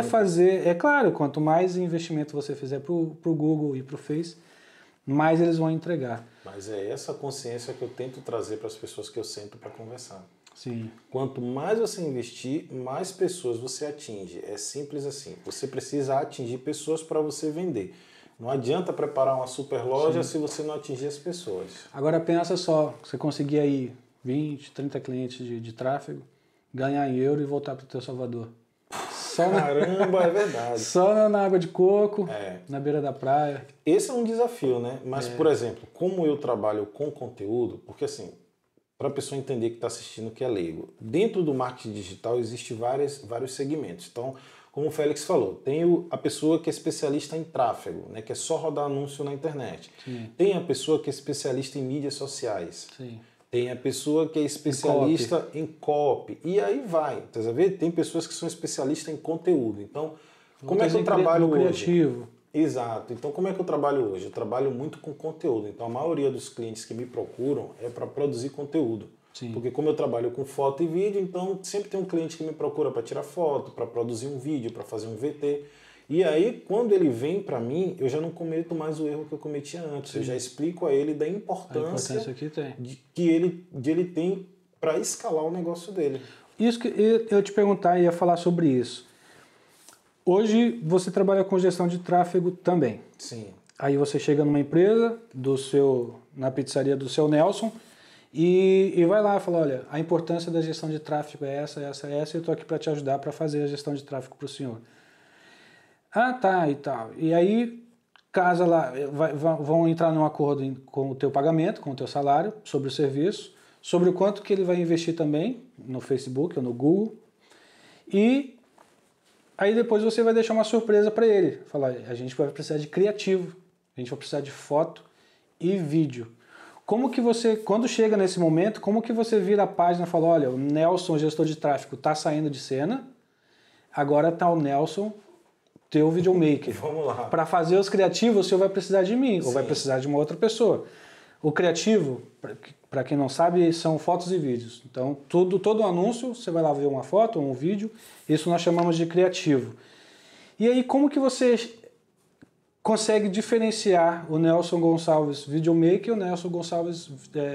é claro, quanto mais investimento você fizer pro Google e pro Face, mais eles vão entregar. Mas é essa consciência que eu tento trazer para as pessoas que eu sento para conversar. Sim. Quanto mais você investir, mais pessoas você atinge. É simples assim. Você precisa atingir pessoas para você vender. Não adianta preparar uma super loja se você não atingir as pessoas. Agora pensa só, você conseguir aí 20, 30 clientes de tráfego, ganhar em euro e voltar para o teu Salvador. Caramba, é verdade. Só na água de coco, na beira da praia. Esse é um desafio, né? Mas, por exemplo, como eu trabalho com conteúdo, porque assim, para a pessoa entender que está assistindo que é leigo, dentro do marketing digital existe vários segmentos. Então, como o Félix falou, tem a pessoa que é especialista em tráfego, né, que é só rodar anúncio na internet. Sim. Tem a pessoa que é especialista em mídias sociais. Sim. Tem a pessoa que é especialista em copy. E aí vai. Tá vendo? Tem pessoas que são especialistas em conteúdo. Então, como é que eu trabalho hoje? Criativo. Exato. Então, como é que eu trabalho hoje? Eu trabalho muito com conteúdo. Então, a maioria dos clientes que me procuram é para produzir conteúdo. Sim. Porque como eu trabalho com foto e vídeo, então sempre tem um cliente que me procura para tirar foto, para produzir um vídeo, para fazer um VT. E aí, quando ele vem para mim, eu já não cometo mais o erro que eu cometia antes. Sim. Eu já explico a ele da importância que tem. que ele tem para escalar o negócio dele. Isso que eu te perguntar, ia falar sobre isso. Hoje você trabalha com gestão de tráfego também. Sim. Aí você chega numa empresa, na pizzaria do seu Nelson, e vai lá e fala, olha, a importância da gestão de tráfego é essa, e eu estou aqui para te ajudar para fazer a gestão de tráfego para o senhor. Ah, tá, e tal. E aí, casa lá, vão entrar num acordo com o teu pagamento, com o teu salário, sobre o serviço, sobre o quanto que ele vai investir também no Facebook ou no Google. E aí depois você vai deixar uma surpresa para ele. Falar, a gente vai precisar de criativo, a gente vai precisar de foto e vídeo. Como que você, quando chega nesse momento, como que você vira a página e fala, olha, o Nelson, gestor de tráfego, está saindo de cena, agora está o Nelson, teu videomaker. Vamos lá. Para fazer os criativos, o senhor vai precisar de mim, ou vai precisar de uma outra pessoa. O criativo, para quem não sabe, são fotos e vídeos. Então, todo anúncio, você vai lá ver uma foto ou um vídeo, isso nós chamamos de criativo. E aí, como que você consegue diferenciar o Nelson Gonçalves videomaker e o Nelson Gonçalves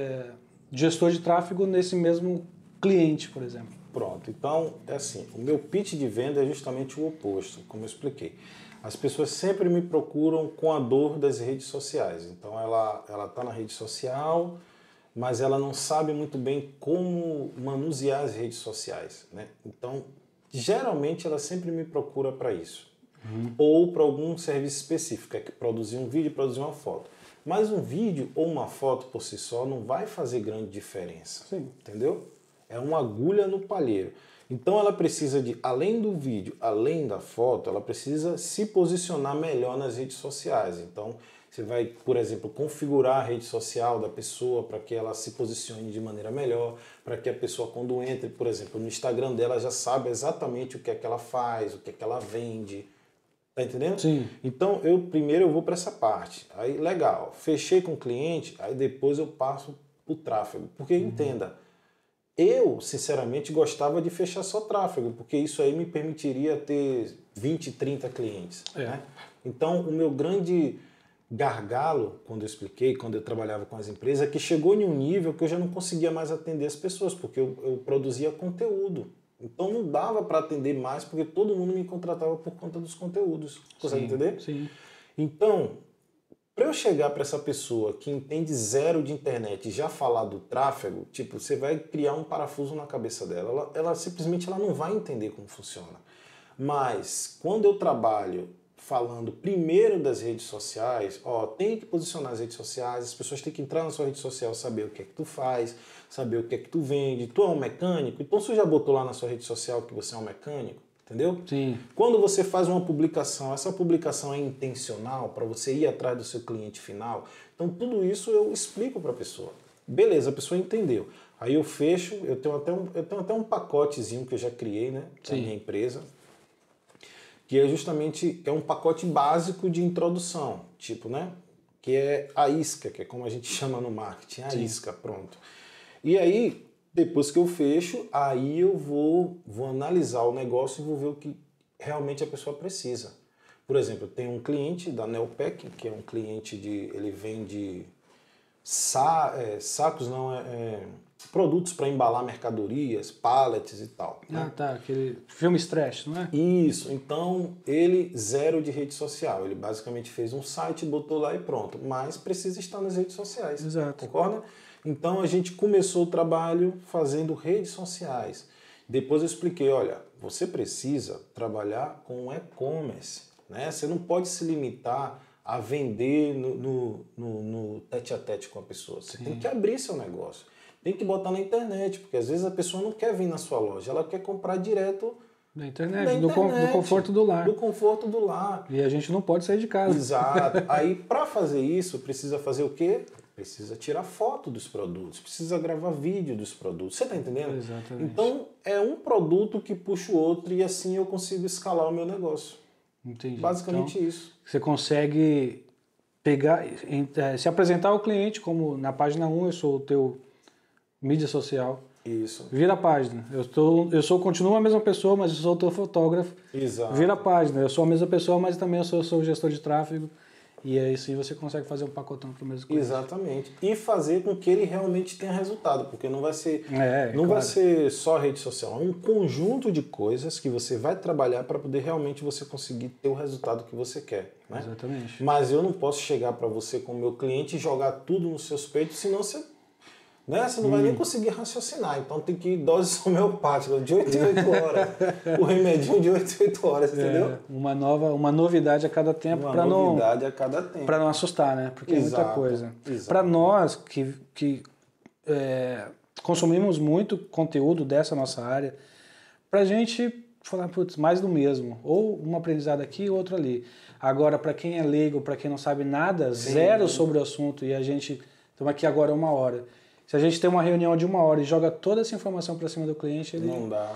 gestor de tráfego nesse mesmo cliente, por exemplo? Pronto, então é assim, o meu pitch de venda é justamente o oposto, como eu expliquei. As pessoas sempre me procuram com a dor das redes sociais. Então ela está na rede social, mas ela não sabe muito bem como manusear as redes sociais, né? Então, geralmente ela sempre me procura para isso. Ou para algum serviço específico, é que produzir um vídeo e produzir uma foto. Mas um vídeo ou uma foto por si só não vai fazer grande diferença. Sim. Entendeu? É uma agulha no palheiro. Então ela precisa de, além do vídeo, além da foto, ela precisa se posicionar melhor nas redes sociais. Então você vai, por exemplo, configurar a rede social da pessoa para que ela se posicione de maneira melhor, para que a pessoa, quando entre, por exemplo, no Instagram dela, já saiba exatamente o que é que ela faz, o que é que ela vende. Tá entendendo? Sim. Então, primeiro eu vou para essa parte. Aí, legal, fechei com o cliente, aí depois eu passo para o tráfego. Porque, entenda, eu, sinceramente, gostava de fechar só tráfego, porque isso aí me permitiria ter 20, 30 clientes. Né? Então, o meu grande gargalo, quando eu expliquei, quando eu trabalhava com as empresas, é que chegou em um nível que eu já não conseguia mais atender as pessoas, porque eu produzia conteúdo. Então não dava para atender mais, porque todo mundo me contratava por conta dos conteúdos. Consegue entender? Sim. Então, para eu chegar para essa pessoa que entende zero de internet e já falar do tráfego, tipo, você vai criar um parafuso na cabeça dela. Ela simplesmente não vai entender como funciona. Mas quando eu trabalho falando primeiro das redes sociais, tem que posicionar as redes sociais, as pessoas têm que entrar na sua rede social, saber o que é que tu faz, saber o que é que tu vende. Tu é um mecânico, então você já botou lá na sua rede social que você é um mecânico, entendeu? Sim. Quando você faz uma publicação, essa publicação é intencional para você ir atrás do seu cliente final. Então tudo isso eu explico para a pessoa. Beleza, a pessoa entendeu. Aí eu fecho, eu tenho até um pacotezinho que eu já criei, né, para minha empresa, que é justamente um pacote básico de introdução, tipo, né, que é a isca, que é como a gente chama no marketing, a isca, pronto. E aí, depois que eu fecho, aí eu vou analisar o negócio e vou ver o que realmente a pessoa precisa. Por exemplo, eu tenho um cliente da Neopec, que é um cliente ele vende produtos para embalar mercadorias, pallets e tal. Ah, tá, aquele filme Stretch, não é? Isso, então ele zero de rede social, ele basicamente fez um site, botou lá e pronto, mas precisa estar nas redes sociais. Exato. Concorda? Então a gente começou o trabalho fazendo redes sociais. Depois eu expliquei, olha, você precisa trabalhar com e-commerce, né? Você não pode se limitar a vender no tete-a-tete com a pessoa. Você tem que abrir seu negócio. Tem que botar na internet, porque às vezes a pessoa não quer vir na sua loja, ela quer comprar direto da internet, do conforto do lar. Do conforto do lar. E a gente não pode sair de casa. Exato. Aí, para fazer isso, precisa fazer o quê? Precisa tirar foto dos produtos, precisa gravar vídeo dos produtos. Você está entendendo? Exatamente. Então, é um produto que puxa o outro e assim eu consigo escalar o meu negócio. Entendi. Basicamente então, isso. Você consegue pegar, se apresentar ao cliente como na página 1 eu sou o teu mídia social. Isso. Vira a página. Continuo a mesma pessoa, mas eu sou o teu fotógrafo. Exato. Vira a página. Eu sou a mesma pessoa, mas também eu sou o gestor de tráfego. E aí sim você consegue fazer um pacotão para o mesmo cliente. Exatamente. E fazer com que ele realmente tenha resultado, porque não vai ser, claro. vai ser só rede social, é um conjunto de coisas que você vai trabalhar para poder realmente você conseguir ter o resultado que você quer. Né? Exatamente. Mas eu não posso chegar para você como meu cliente e jogar tudo nos seus peitos, senão você né? Você não vai nem conseguir raciocinar. Então tem que ir doses homeopáticas de 8 em 8 horas. O remedinho de 8 em 8 horas, entendeu? Uma novidade a cada tempo para não assustar, né? Porque é muita coisa. Para nós que consumimos muito conteúdo dessa nossa área, pra gente falar, putz, mais do mesmo. Ou um aprendizado aqui, outro ali. Agora, para quem é leigo, para quem não sabe nada, zero sobre o assunto, e a gente estamos aqui agora 1 hora. Se a gente tem uma reunião de 1 hora e joga toda essa informação para cima do cliente, ele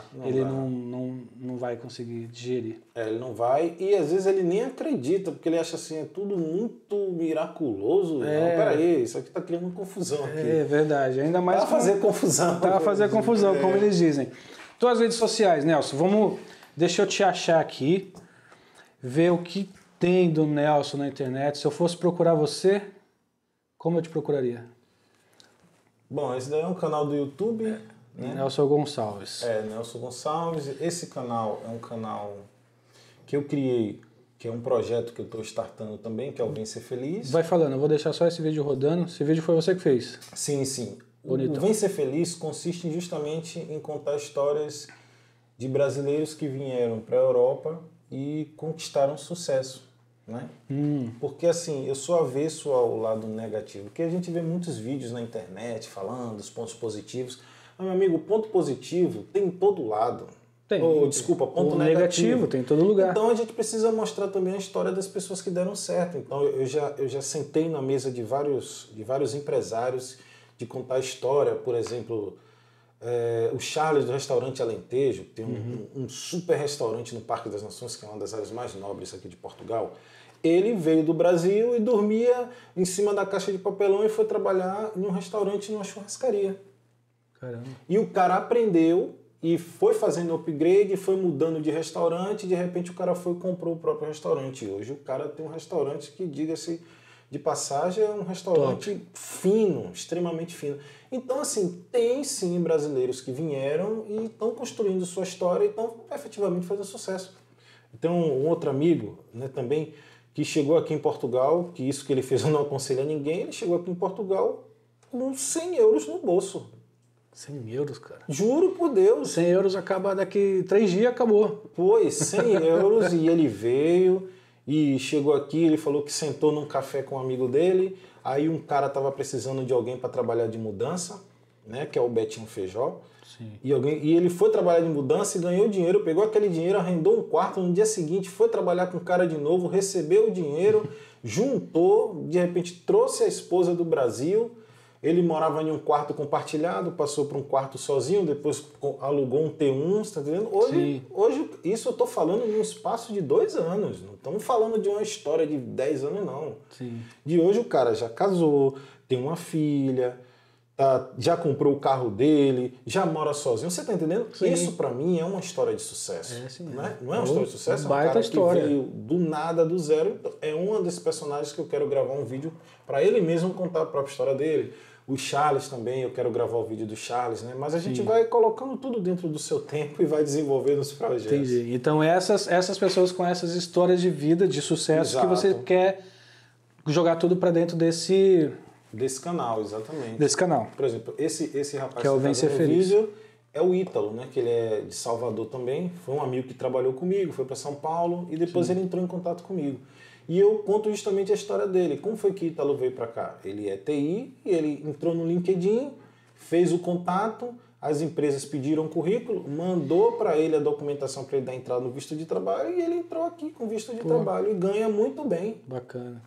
não vai conseguir digerir. Ele não vai, e às vezes ele nem acredita, porque ele acha assim, é tudo muito miraculoso. Não, peraí, isso aqui está criando confusão aqui. É verdade, ainda mais... Tá a fazer confusão. Tá a fazer confusão, como eles dizem. Tuas redes sociais, Nelson, deixa eu te achar aqui, ver o que tem do Nelson na internet. Se eu fosse procurar você, como eu te procuraria? Bom, esse daí é um canal do YouTube, né? Nelson Gonçalves. Nelson Gonçalves. Esse canal é um canal que eu criei, que é um projeto que eu estou startando também, que é o Vem Ser Feliz. Vai falando, eu vou deixar só esse vídeo rodando. Esse vídeo foi você que fez? Sim. Bonito. O Vem Ser Feliz consiste justamente em contar histórias de brasileiros que vieram para a Europa e conquistaram sucesso, né? Porque assim, eu sou avesso ao lado negativo, porque a gente vê muitos vídeos na internet falando dos pontos positivos. Mas, meu amigo, o ponto positivo tem em todo lado. Ponto negativo tem em todo lugar. Então a gente precisa mostrar também a história das pessoas que deram certo. Então eu já sentei na mesa de vários empresários de contar a história, por exemplo, o Charles do restaurante Alentejo, tem um super restaurante no Parque das Nações, que é uma das áreas mais nobres aqui de Portugal. Ele veio do Brasil e dormia em cima da caixa de papelão e foi trabalhar em um restaurante, numa churrascaria. Caramba. E o cara aprendeu e foi fazendo upgrade, foi mudando de restaurante, e de repente o cara foi e comprou o próprio restaurante. Hoje o cara tem um restaurante que, diga-se de passagem, é um restaurante fino, extremamente fino. Então, assim, tem sim brasileiros que vieram e estão construindo sua história e estão efetivamente fazendo sucesso. Tem um outro amigo, né, também, que chegou aqui em Portugal, que isso que ele fez eu não aconselho a ninguém, ele chegou aqui em Portugal com 100 euros no bolso. 100 euros, cara? Juro por Deus. 100 euros acaba daqui 3 dias, acabou. Pois, 100 euros e ele veio e chegou aqui, ele falou que sentou num café com um amigo dele, aí um cara estava precisando de alguém para trabalhar de mudança, né, que é o Betinho Feijó. Sim. E ele foi trabalhar de mudança e ganhou dinheiro, pegou aquele dinheiro, arrendou um quarto, no dia seguinte foi trabalhar com o cara de novo, recebeu o dinheiro, juntou, de repente trouxe a esposa do Brasil. Ele morava em um quarto compartilhado, passou para um quarto sozinho, depois alugou um T1, você está entendendo? Hoje, isso eu estou falando em um espaço de 2 anos, não estamos falando de uma história de 10 anos, não. Sim. De hoje o cara já casou, tem uma filha, já comprou o carro dele, já mora sozinho, você está entendendo? Sim. Isso para mim é uma história de sucesso. Né? Não é uma história de sucesso, baita é um cara história. que veio do nada, do zero. É um desses personagens que eu quero gravar um vídeo para ele mesmo contar a própria história dele. O Charles também, eu quero gravar o vídeo do Charles, né? Mas a gente vai colocando tudo dentro do seu tempo e vai desenvolvendo os projetos. Entendi. Então essas pessoas com essas histórias de vida, de sucesso, que você quer jogar tudo para dentro desse canal, exatamente. Desse canal. Por exemplo, esse rapaz que é o Vem Ser Feliz. Vídeo é o Ítalo, né? Que ele é de Salvador também. Foi um amigo que trabalhou comigo, foi para São Paulo e depois ele entrou em contato comigo. E eu conto justamente a história dele. Como foi que Ítalo veio para cá? Ele é TI e ele entrou no LinkedIn, fez o contato, as empresas pediram um currículo, mandou para ele a documentação para ele dar entrada no visto de trabalho e ele entrou aqui com visto de trabalho e ganha muito bem. Bacana.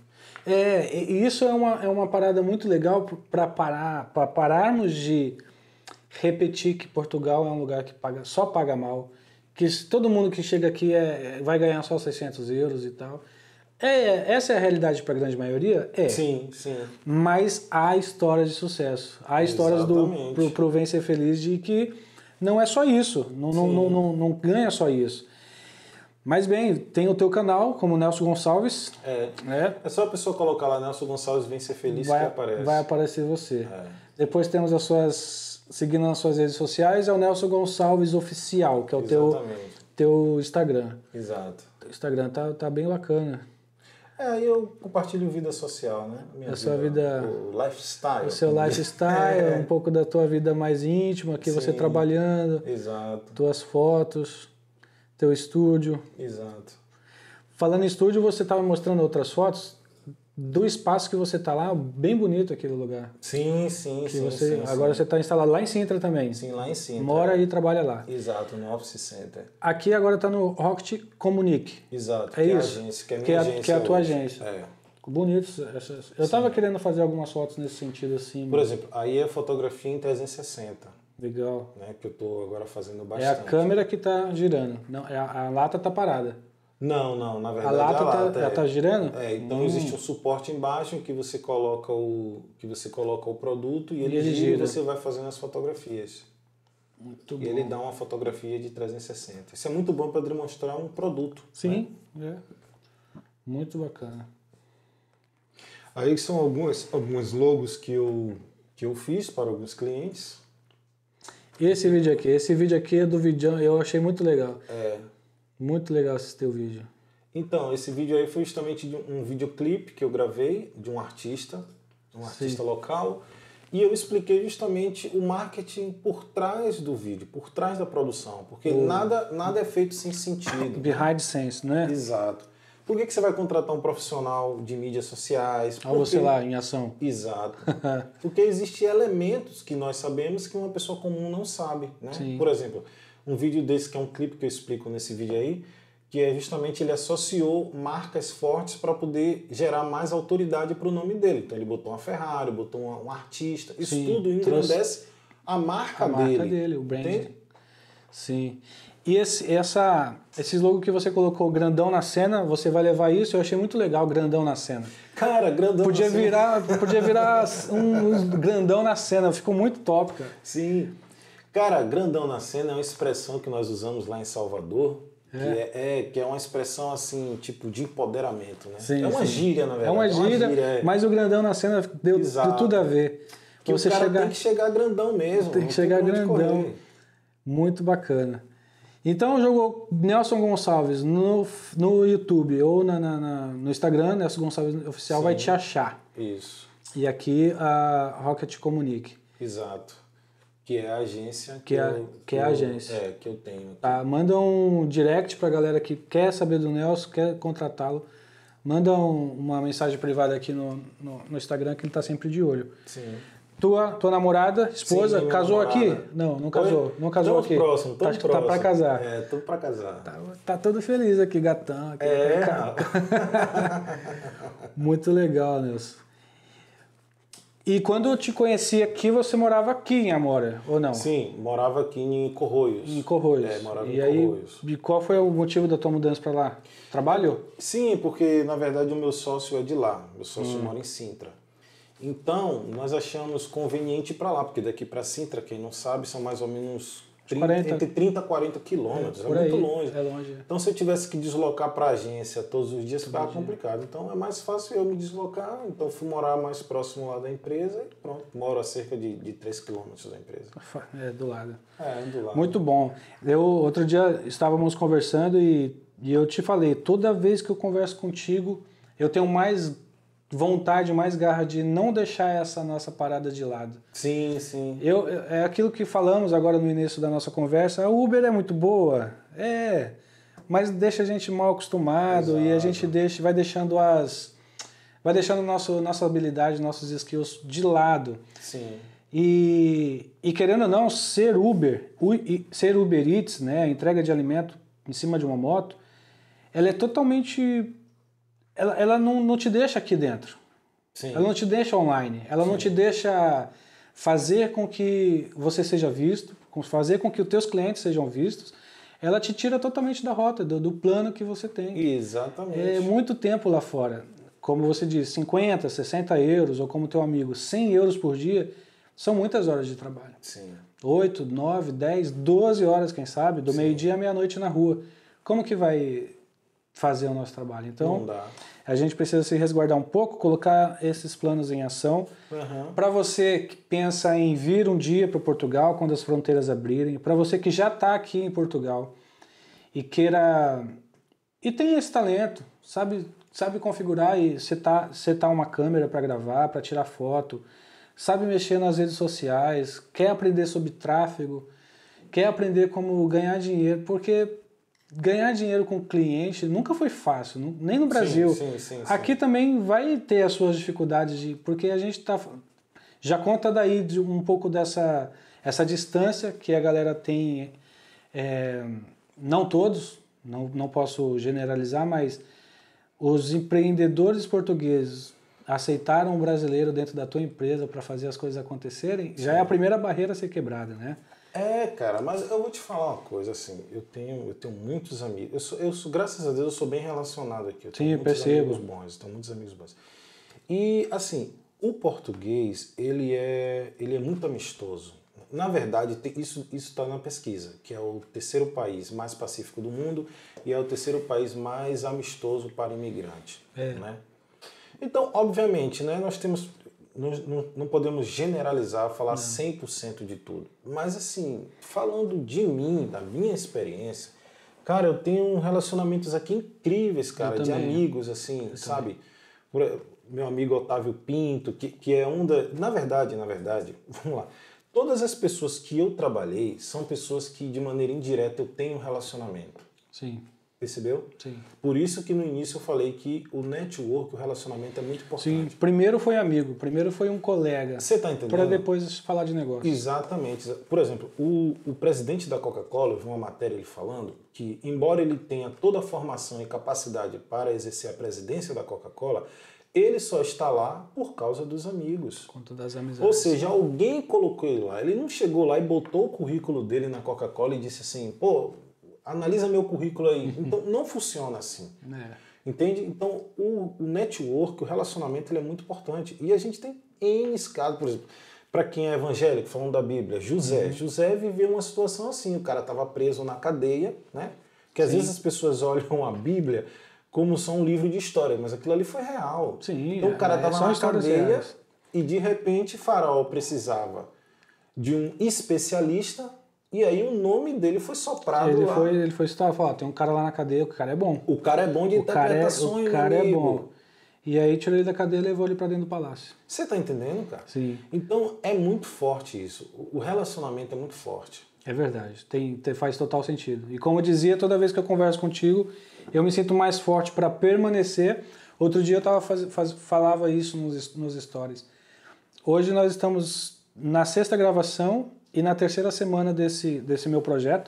E isso é uma parada muito legal para pararmos de repetir que Portugal é um lugar que só paga mal, que todo mundo que chega aqui vai ganhar só 600 euros e tal. Essa é a realidade para a grande maioria? Sim. Mas há histórias de sucesso. Há histórias pro Vem Ser Feliz de que não é só isso. Não ganha só isso. Mas bem, tem o teu canal, como Nelson Gonçalves. É só a pessoa colocar lá Nelson Gonçalves Vem Ser Feliz que aparece. Vai aparecer você. Depois temos seguindo nas suas redes sociais, é o Nelson Gonçalves Oficial, que é o teu Instagram. Exato. O Instagram tá bem bacana. Eu compartilho vida social, né? A sua vida... O lifestyle. O seu lifestyle, um pouco da tua vida mais íntima, aqui você trabalhando. Exato. Tuas fotos, teu estúdio. Exato. Falando em estúdio, você estava mostrando outras fotos do espaço que você está lá, bem bonito aquele lugar. Sim. Agora você está instalado lá em Sintra também. Sim, lá em Sintra. Mora e trabalha lá. Exato, no Office Center. Aqui agora está no Rocket Comunique. Exato, é isso? A agência, que é a minha agência. Que é a tua hoje. agência. Bonitos essas. Eu estava querendo fazer algumas fotos nesse sentido assim. Por exemplo, aí é fotografia em 360. Legal. Né, que eu estou agora fazendo bastante. É a câmera que está girando. Não, a lata está parada. Não, na verdade a lata tá girando? Então existe um suporte embaixo em que você coloca o produto e ele gira e você vai fazendo as fotografias. Muito e bom. ele dá uma fotografia de 360. Isso é muito bom para demonstrar um produto. Sim, muito bacana. Aí são alguns logos que eu fiz para alguns clientes. Esse vídeo aqui é do Vidão, eu achei muito legal. Muito legal assistir o vídeo. Então, esse vídeo aí foi justamente de um videoclipe que eu gravei de um artista local, e eu expliquei justamente o marketing por trás do vídeo, por trás da produção, porque nada é feito sem sentido. Behind the scenes, né? Exato. Por que você vai contratar um profissional de mídias sociais? Olha você lá, em ação. Exato. Porque existem elementos que nós sabemos que uma pessoa comum não sabe, né? Sim. Por exemplo, um vídeo desse que é um clipe que eu explico nesse vídeo aí, que é justamente ele associou marcas fortes para poder gerar mais autoridade para o nome dele. Então ele botou uma Ferrari, botou um artista, isso tudo engrandece a marca dele. O brand. Entende? Sim. E esse logo que você colocou, grandão na cena, você vai levar isso? Eu achei muito legal, grandão na cena. Cara, grandão podia na cena. Podia virar um grandão na cena, ficou muito top, cara. Sim. Cara, grandão na cena é uma expressão que nós usamos lá em Salvador, que é uma expressão assim, tipo de empoderamento, né? Sim, é uma gíria, na verdade. É uma gíria, mas o grandão na cena deu tudo a ver. Que você o cara tem que chegar grandão mesmo. Tem que chegar grandão. Muito bacana. Então jogou Nelson Gonçalves no YouTube ou no Instagram, Nelson Gonçalves Oficial. Sim. Vai te achar. Isso. E aqui a Rocket Comunique. Exato. Que é a agência que eu tenho aqui. Tá, manda um direct pra galera que quer saber do Nelson, quer contratá-lo. Manda uma mensagem privada aqui no Instagram, que ele tá sempre de olho. Sim. Tua namorada, esposa, Sim, casou namorada. Aqui? Não casou. Não casou aqui. Próximo, tá pra casar. Tô pra casar. Tá todo feliz aqui, gatão. Aqui, muito legal, Nelson. E quando eu te conheci aqui, você morava aqui em Amora, ou não? Sim, morava aqui em Corroios. Em Corroios. Morava em Corroios. E qual foi o motivo da tua mudança para lá? Trabalho? Sim, porque na verdade o meu sócio é de lá. Meu sócio mora em Sintra. Então, nós achamos conveniente ir para lá, porque daqui para Sintra, quem não sabe, são mais ou menos entre 30 a 40 quilômetros. É muito longe. É longe. Então, se eu tivesse que deslocar para a agência todos os dias, ficava complicado. Então, é mais fácil eu me deslocar. Então, fui morar mais próximo lá da empresa e pronto. Moro a cerca de 3 quilômetros da empresa. É, do lado. Do lado. Muito bom. Outro dia estávamos conversando e eu te falei, toda vez que eu converso contigo, eu tenho mais vontade, mais garra de não deixar essa nossa parada de lado. Sim, sim. É aquilo que falamos agora no início da nossa conversa, a Uber é muito boa, mas deixa a gente mal acostumado. Exato. E a gente vai deixando nossa habilidade, nossos skills de lado. Sim. E querendo ou não, ser Uber Eats, né, entrega de alimento em cima de uma moto, ela é totalmente... Ela não te deixa aqui dentro. Sim. Ela não te deixa online. Ela não te deixa fazer com que você seja visto, fazer com que os teus clientes sejam vistos. Ela te tira totalmente da rota, do plano que você tem. Exatamente. É muito tempo lá fora. Como você diz, 50, 60 euros, ou como teu amigo, 100 euros por dia, são muitas horas de trabalho. Sim. 8, 9, 10, 12 horas, quem sabe, do meio-dia à meia-noite na rua. Como que vai fazer o nosso trabalho? Então, a gente precisa se resguardar um pouco, colocar esses planos em ação. Para você que pensa em vir um dia para Portugal, quando as fronteiras abrirem, para você que já está aqui em Portugal e queira... E tem esse talento, sabe sabe configurar e setar uma câmera para gravar, para tirar foto, sabe mexer nas redes sociais, quer aprender sobre tráfego, quer aprender como ganhar dinheiro, porque ganhar dinheiro com cliente nunca foi fácil, nem no Brasil. Sim. Aqui também vai ter as suas dificuldades, porque a gente já conta daí de um pouco essa distância que a galera tem, não todos, não posso generalizar, mas os empreendedores portugueses aceitaram um brasileiro dentro da tua empresa para fazer as coisas acontecerem, já é a primeira barreira a ser quebrada, né? Cara, mas eu vou te falar uma coisa, assim, eu tenho muitos amigos, graças a Deus, eu sou bem relacionado aqui, eu tenho muitos amigos bons, tenho muitos amigos bons. E, assim, o português, ele é muito amistoso. Na verdade, isso está na pesquisa, que é o terceiro país mais pacífico do mundo e é o terceiro país mais amistoso para imigrante, né? Então, obviamente, né, nós temos... Não podemos generalizar, falar 100% de tudo. Mas, assim, falando de mim, da minha experiência, cara, eu tenho relacionamentos aqui incríveis, cara, de amigos, assim, sabe? Meu amigo Otávio Pinto, que é um da... Na verdade, vamos lá. Todas as pessoas que eu trabalhei são pessoas que, de maneira indireta, eu tenho relacionamento. Sim. Percebeu? Sim. Por isso que no início eu falei que o network, o relacionamento é muito importante. Sim, primeiro foi amigo, primeiro foi um colega. Você está entendendo? Para depois falar de negócio. Exatamente. Por exemplo, o presidente da Coca-Cola, eu vi uma matéria ele falando que, embora ele tenha toda a formação e capacidade para exercer a presidência da Coca-Cola, ele só está lá por causa dos amigos. Por conta das amizades. Ou seja, alguém colocou ele lá. Ele não chegou lá e botou o currículo dele na Coca-Cola e disse assim, pô, analisa meu currículo aí. Então, não funciona assim. Entende? Então, o network, o relacionamento, ele é muito importante. E a gente tem N casos, por exemplo, para quem é evangélico, falando da Bíblia, José. José viveu uma situação assim, o cara estava preso na cadeia, né? Que às vezes as pessoas olham a Bíblia como só um livro de história, mas aquilo ali foi real. Sim, então o cara estava na cadeia reais. E de repente Faraó precisava de um especialista e aí o nome dele foi soprado lá. Ele foi citar, falou, tem um cara lá na cadeia, o cara é bom. O cara é bom de interpretações, o cara é bom. E aí tirou ele da cadeia e levou ele para dentro do palácio. Você tá entendendo, cara? Sim. Então é muito forte isso. O relacionamento é muito forte. É verdade, faz total sentido. E como eu dizia, toda vez que eu converso contigo, eu me sinto mais forte para permanecer. Outro dia eu falava isso nos stories. Hoje nós estamos na 6ª gravação e na 3ª semana desse meu projeto.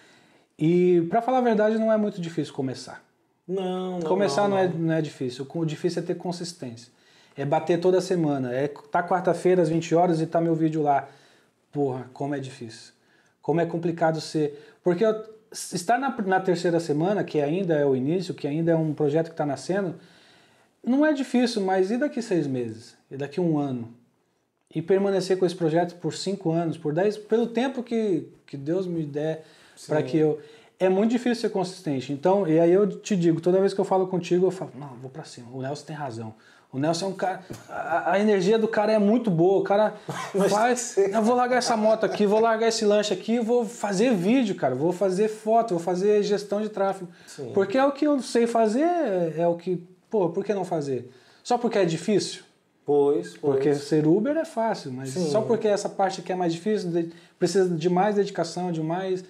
E, para falar a verdade, não é muito difícil começar. Começar não é difícil. O difícil é ter consistência. É bater toda semana. Tá quarta-feira às 20 horas e tá meu vídeo lá. Porra, como é difícil. Como é complicado ser... Porque estar na 3ª semana, que ainda é o início, que ainda é um projeto que está nascendo, não é difícil, mas e daqui 6 meses? E daqui 1 ano? E permanecer com esse projeto por 5 anos, por 10, pelo tempo que Deus me der para que eu... É muito difícil ser consistente. Então, e aí eu te digo, toda vez que eu falo contigo, eu falo, não, vou para cima. O Nelson tem razão. O Nelson é um cara... A energia do cara é muito boa. O cara faz... Eu vou largar essa moto aqui, vou largar esse lanche aqui, vou fazer vídeo, cara. Vou fazer foto, vou fazer gestão de tráfego. Sim. Porque é o que eu sei fazer, é o que... Pô, por que não fazer? Só porque é difícil? Pois. Porque ser Uber é fácil, mas só porque essa parte que é mais difícil, precisa de mais dedicação, de mais...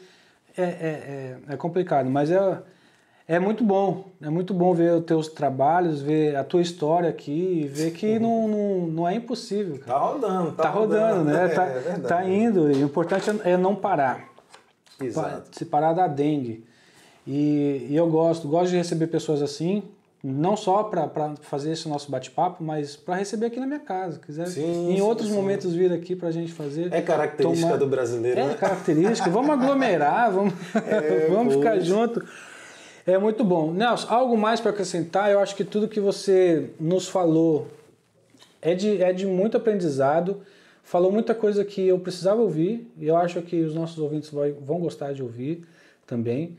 É complicado, mas é muito bom. É muito bom ver os teus trabalhos, ver a tua história aqui, ver que não é impossível. Cara. Tá rodando, né? Tá indo. E o importante é não parar. Exato. Se parar da dengue. E eu gosto de receber pessoas assim, não só para fazer esse nosso bate-papo, mas para receber aqui na minha casa. Quiser em outros momentos vir aqui para a gente fazer. É característica do brasileiro, né? É característica. Vamos aglomerar, vamos ficar junto. É muito bom. Nelson, algo mais para acrescentar? Eu acho que tudo que você nos falou é de muito aprendizado. Falou muita coisa que eu precisava ouvir e eu acho que os nossos ouvintes vão gostar de ouvir também.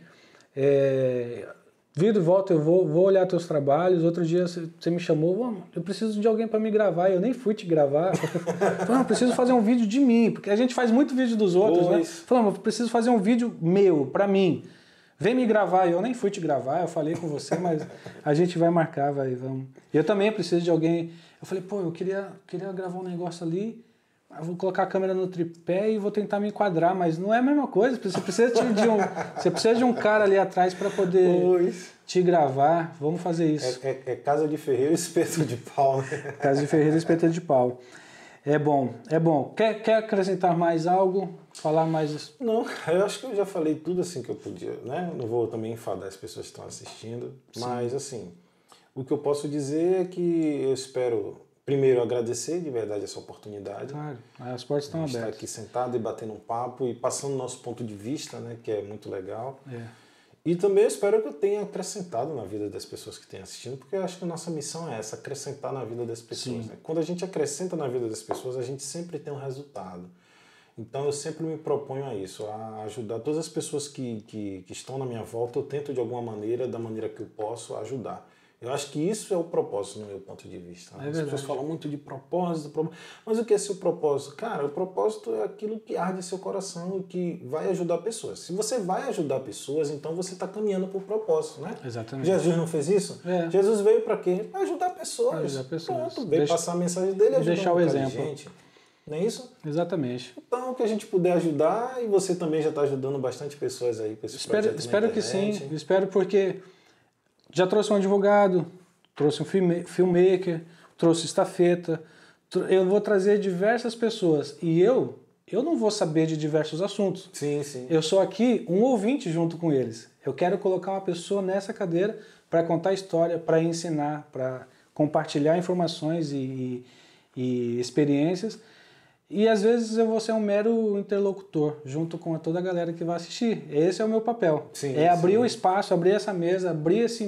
Vira e volta, eu vou olhar teus trabalhos. Outro dia você me chamou, eu preciso de alguém para me gravar. Eu nem fui te gravar. Falei, eu preciso fazer um vídeo de mim, porque a gente faz muito vídeo dos outros, né? Falei, eu preciso fazer um vídeo meu, para mim. Vem me gravar, eu nem fui te gravar, eu falei com você, mas a gente vai marcar, vamos. Eu também preciso de alguém. Eu falei, pô, eu queria gravar um negócio ali, eu vou colocar a câmera no tripé e vou tentar me enquadrar, mas não é a mesma coisa. Você precisa de um cara ali atrás para poder te gravar. Vamos fazer isso. É casa de ferreiro e espeto de pau, né? Casa de ferreiro e espeto de pau. É bom, é bom. Quer acrescentar mais algo? Falar mais? Não, eu acho que eu já falei tudo assim que eu podia, né? Não vou também enfadar as pessoas que estão assistindo, mas assim, o que eu posso dizer é que eu espero, primeiro, agradecer de verdade essa oportunidade. Claro, as portas estão abertas. Estar aqui sentado e batendo um papo e passando o nosso ponto de vista, né? Que é muito legal. E também eu espero que eu tenha acrescentado na vida das pessoas que estão assistindo, porque eu acho que a nossa missão é essa, acrescentar na vida das pessoas. Né? Quando a gente acrescenta na vida das pessoas, a gente sempre tem um resultado. Então eu sempre me proponho a isso, a ajudar todas as pessoas que estão na minha volta, eu tento de alguma maneira, da maneira que eu posso, ajudar. Eu acho que isso é o propósito no meu ponto de vista. Né? As pessoas falam muito de propósito, mas o que é seu propósito? Cara, o propósito é aquilo que arde em seu coração e que vai ajudar pessoas. Se você vai ajudar pessoas, então você está caminhando por propósito, né? Exatamente. Jesus não fez isso? Jesus veio para quê? Para ajudar pessoas. Ajudar pessoas. Pronto, veio passar a mensagem dele e deixar o exemplo. Gente. Não é isso? Exatamente. Então, o que a gente puder ajudar, e você também já está ajudando bastante pessoas aí com esse projeto. Espero que sim. Espero porque já trouxe um advogado, trouxe um filmmaker, trouxe estafeta. Eu vou trazer diversas pessoas. E eu não vou saber de diversos assuntos. Sim, sim. Eu sou aqui um ouvinte junto com eles. Eu quero colocar uma pessoa nessa cadeira para contar história, para ensinar, para compartilhar informações e experiências. E às vezes eu vou ser um mero interlocutor, junto com toda a galera que vai assistir. Esse é o meu papel. Abrir o espaço, abrir essa mesa, abrir esse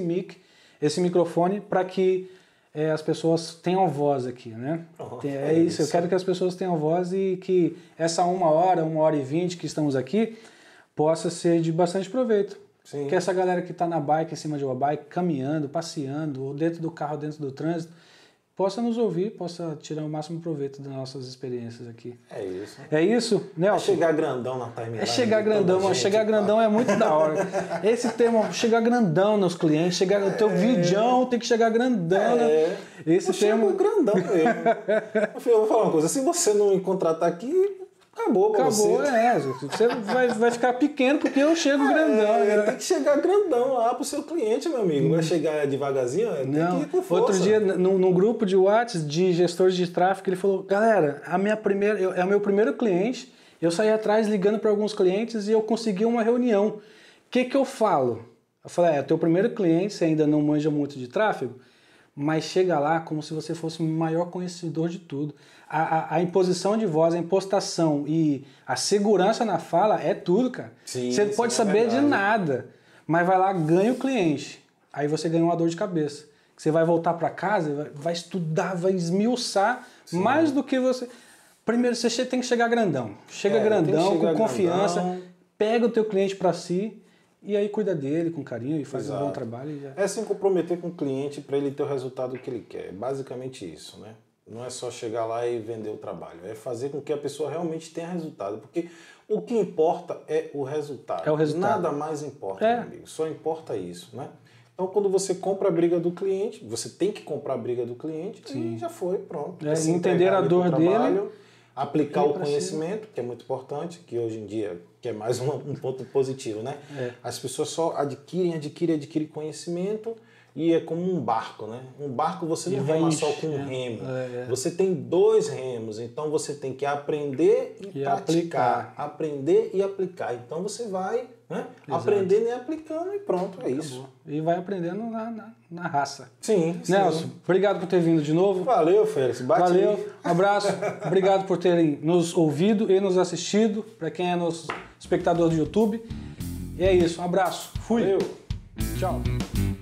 microfone para que as pessoas tenham voz aqui, né? Isso, eu quero que as pessoas tenham voz e que essa 1 hora e 20 que estamos aqui possa ser de bastante proveito. Sim. Que essa galera que está na bike, em cima de uma bike, caminhando, passeando, ou dentro do carro, dentro do trânsito, possa nos ouvir, possa tirar o máximo proveito das nossas experiências aqui. É isso. É isso, Nelson? É chegar grandão na timeline. É chegar grandão, mas chegar grandão é muito da hora. Esse termo, chegar grandão nos clientes, o teu videão tem que chegar grandão. Né? Esse termo... grandão mesmo. Eu vou falar uma coisa, se você não me contratar aqui... Acabou, você vai ficar pequeno porque eu chego grandão. Tem que chegar grandão lá pro seu cliente, meu amigo. Vai chegar devagarzinho, tem que ir com força. Outro dia, num grupo de WhatsApp de gestores de tráfego, ele falou, galera, é o meu primeiro cliente, eu saí atrás ligando para alguns clientes e eu consegui uma reunião. O que eu falo? Eu falei, é teu primeiro cliente, você ainda não manja muito de tráfego, mas chega lá como se você fosse o maior conhecedor de tudo. A imposição de voz, a impostação e a segurança na fala é tudo, cara. Sim, você pode saber de nada, mas vai lá, ganha o cliente. Aí você ganha uma dor de cabeça. Você vai voltar para casa, vai estudar, vai esmiuçar mais do que você... Primeiro, você tem que chegar grandão. Chega grandão, com confiança, pega o teu cliente para si e aí cuida dele com carinho e faz um bom trabalho. E já... É se comprometer com o cliente para ele ter o resultado que ele quer. É basicamente isso, né? Não é só chegar lá e vender o trabalho. É fazer com que a pessoa realmente tenha resultado. Porque o que importa é o resultado. É o resultado. Nada mais importa, meu amigo. Só importa isso, né? Então, quando você compra a briga do cliente, você tem que comprar a briga do cliente e já foi, pronto. Entender a dor dele. Aplicar o conhecimento, que é muito importante, que hoje em dia que é mais um ponto positivo, né? As pessoas só adquirem conhecimento e é como um barco, né? Um barco você não rema só com um remo. Você tem 2 remos, então você tem que aprender e praticar. Aprender e aplicar. Então você vai aprendendo e aplicando e pronto, é isso. E vai aprendendo na raça. Sim. Nelson, obrigado por ter vindo de novo. Valeu, Félix. Valeu, abraço. Obrigado por terem nos ouvido e nos assistido. Para quem é nosso espectador do YouTube. E é isso, um abraço. Fui. Valeu. Tchau.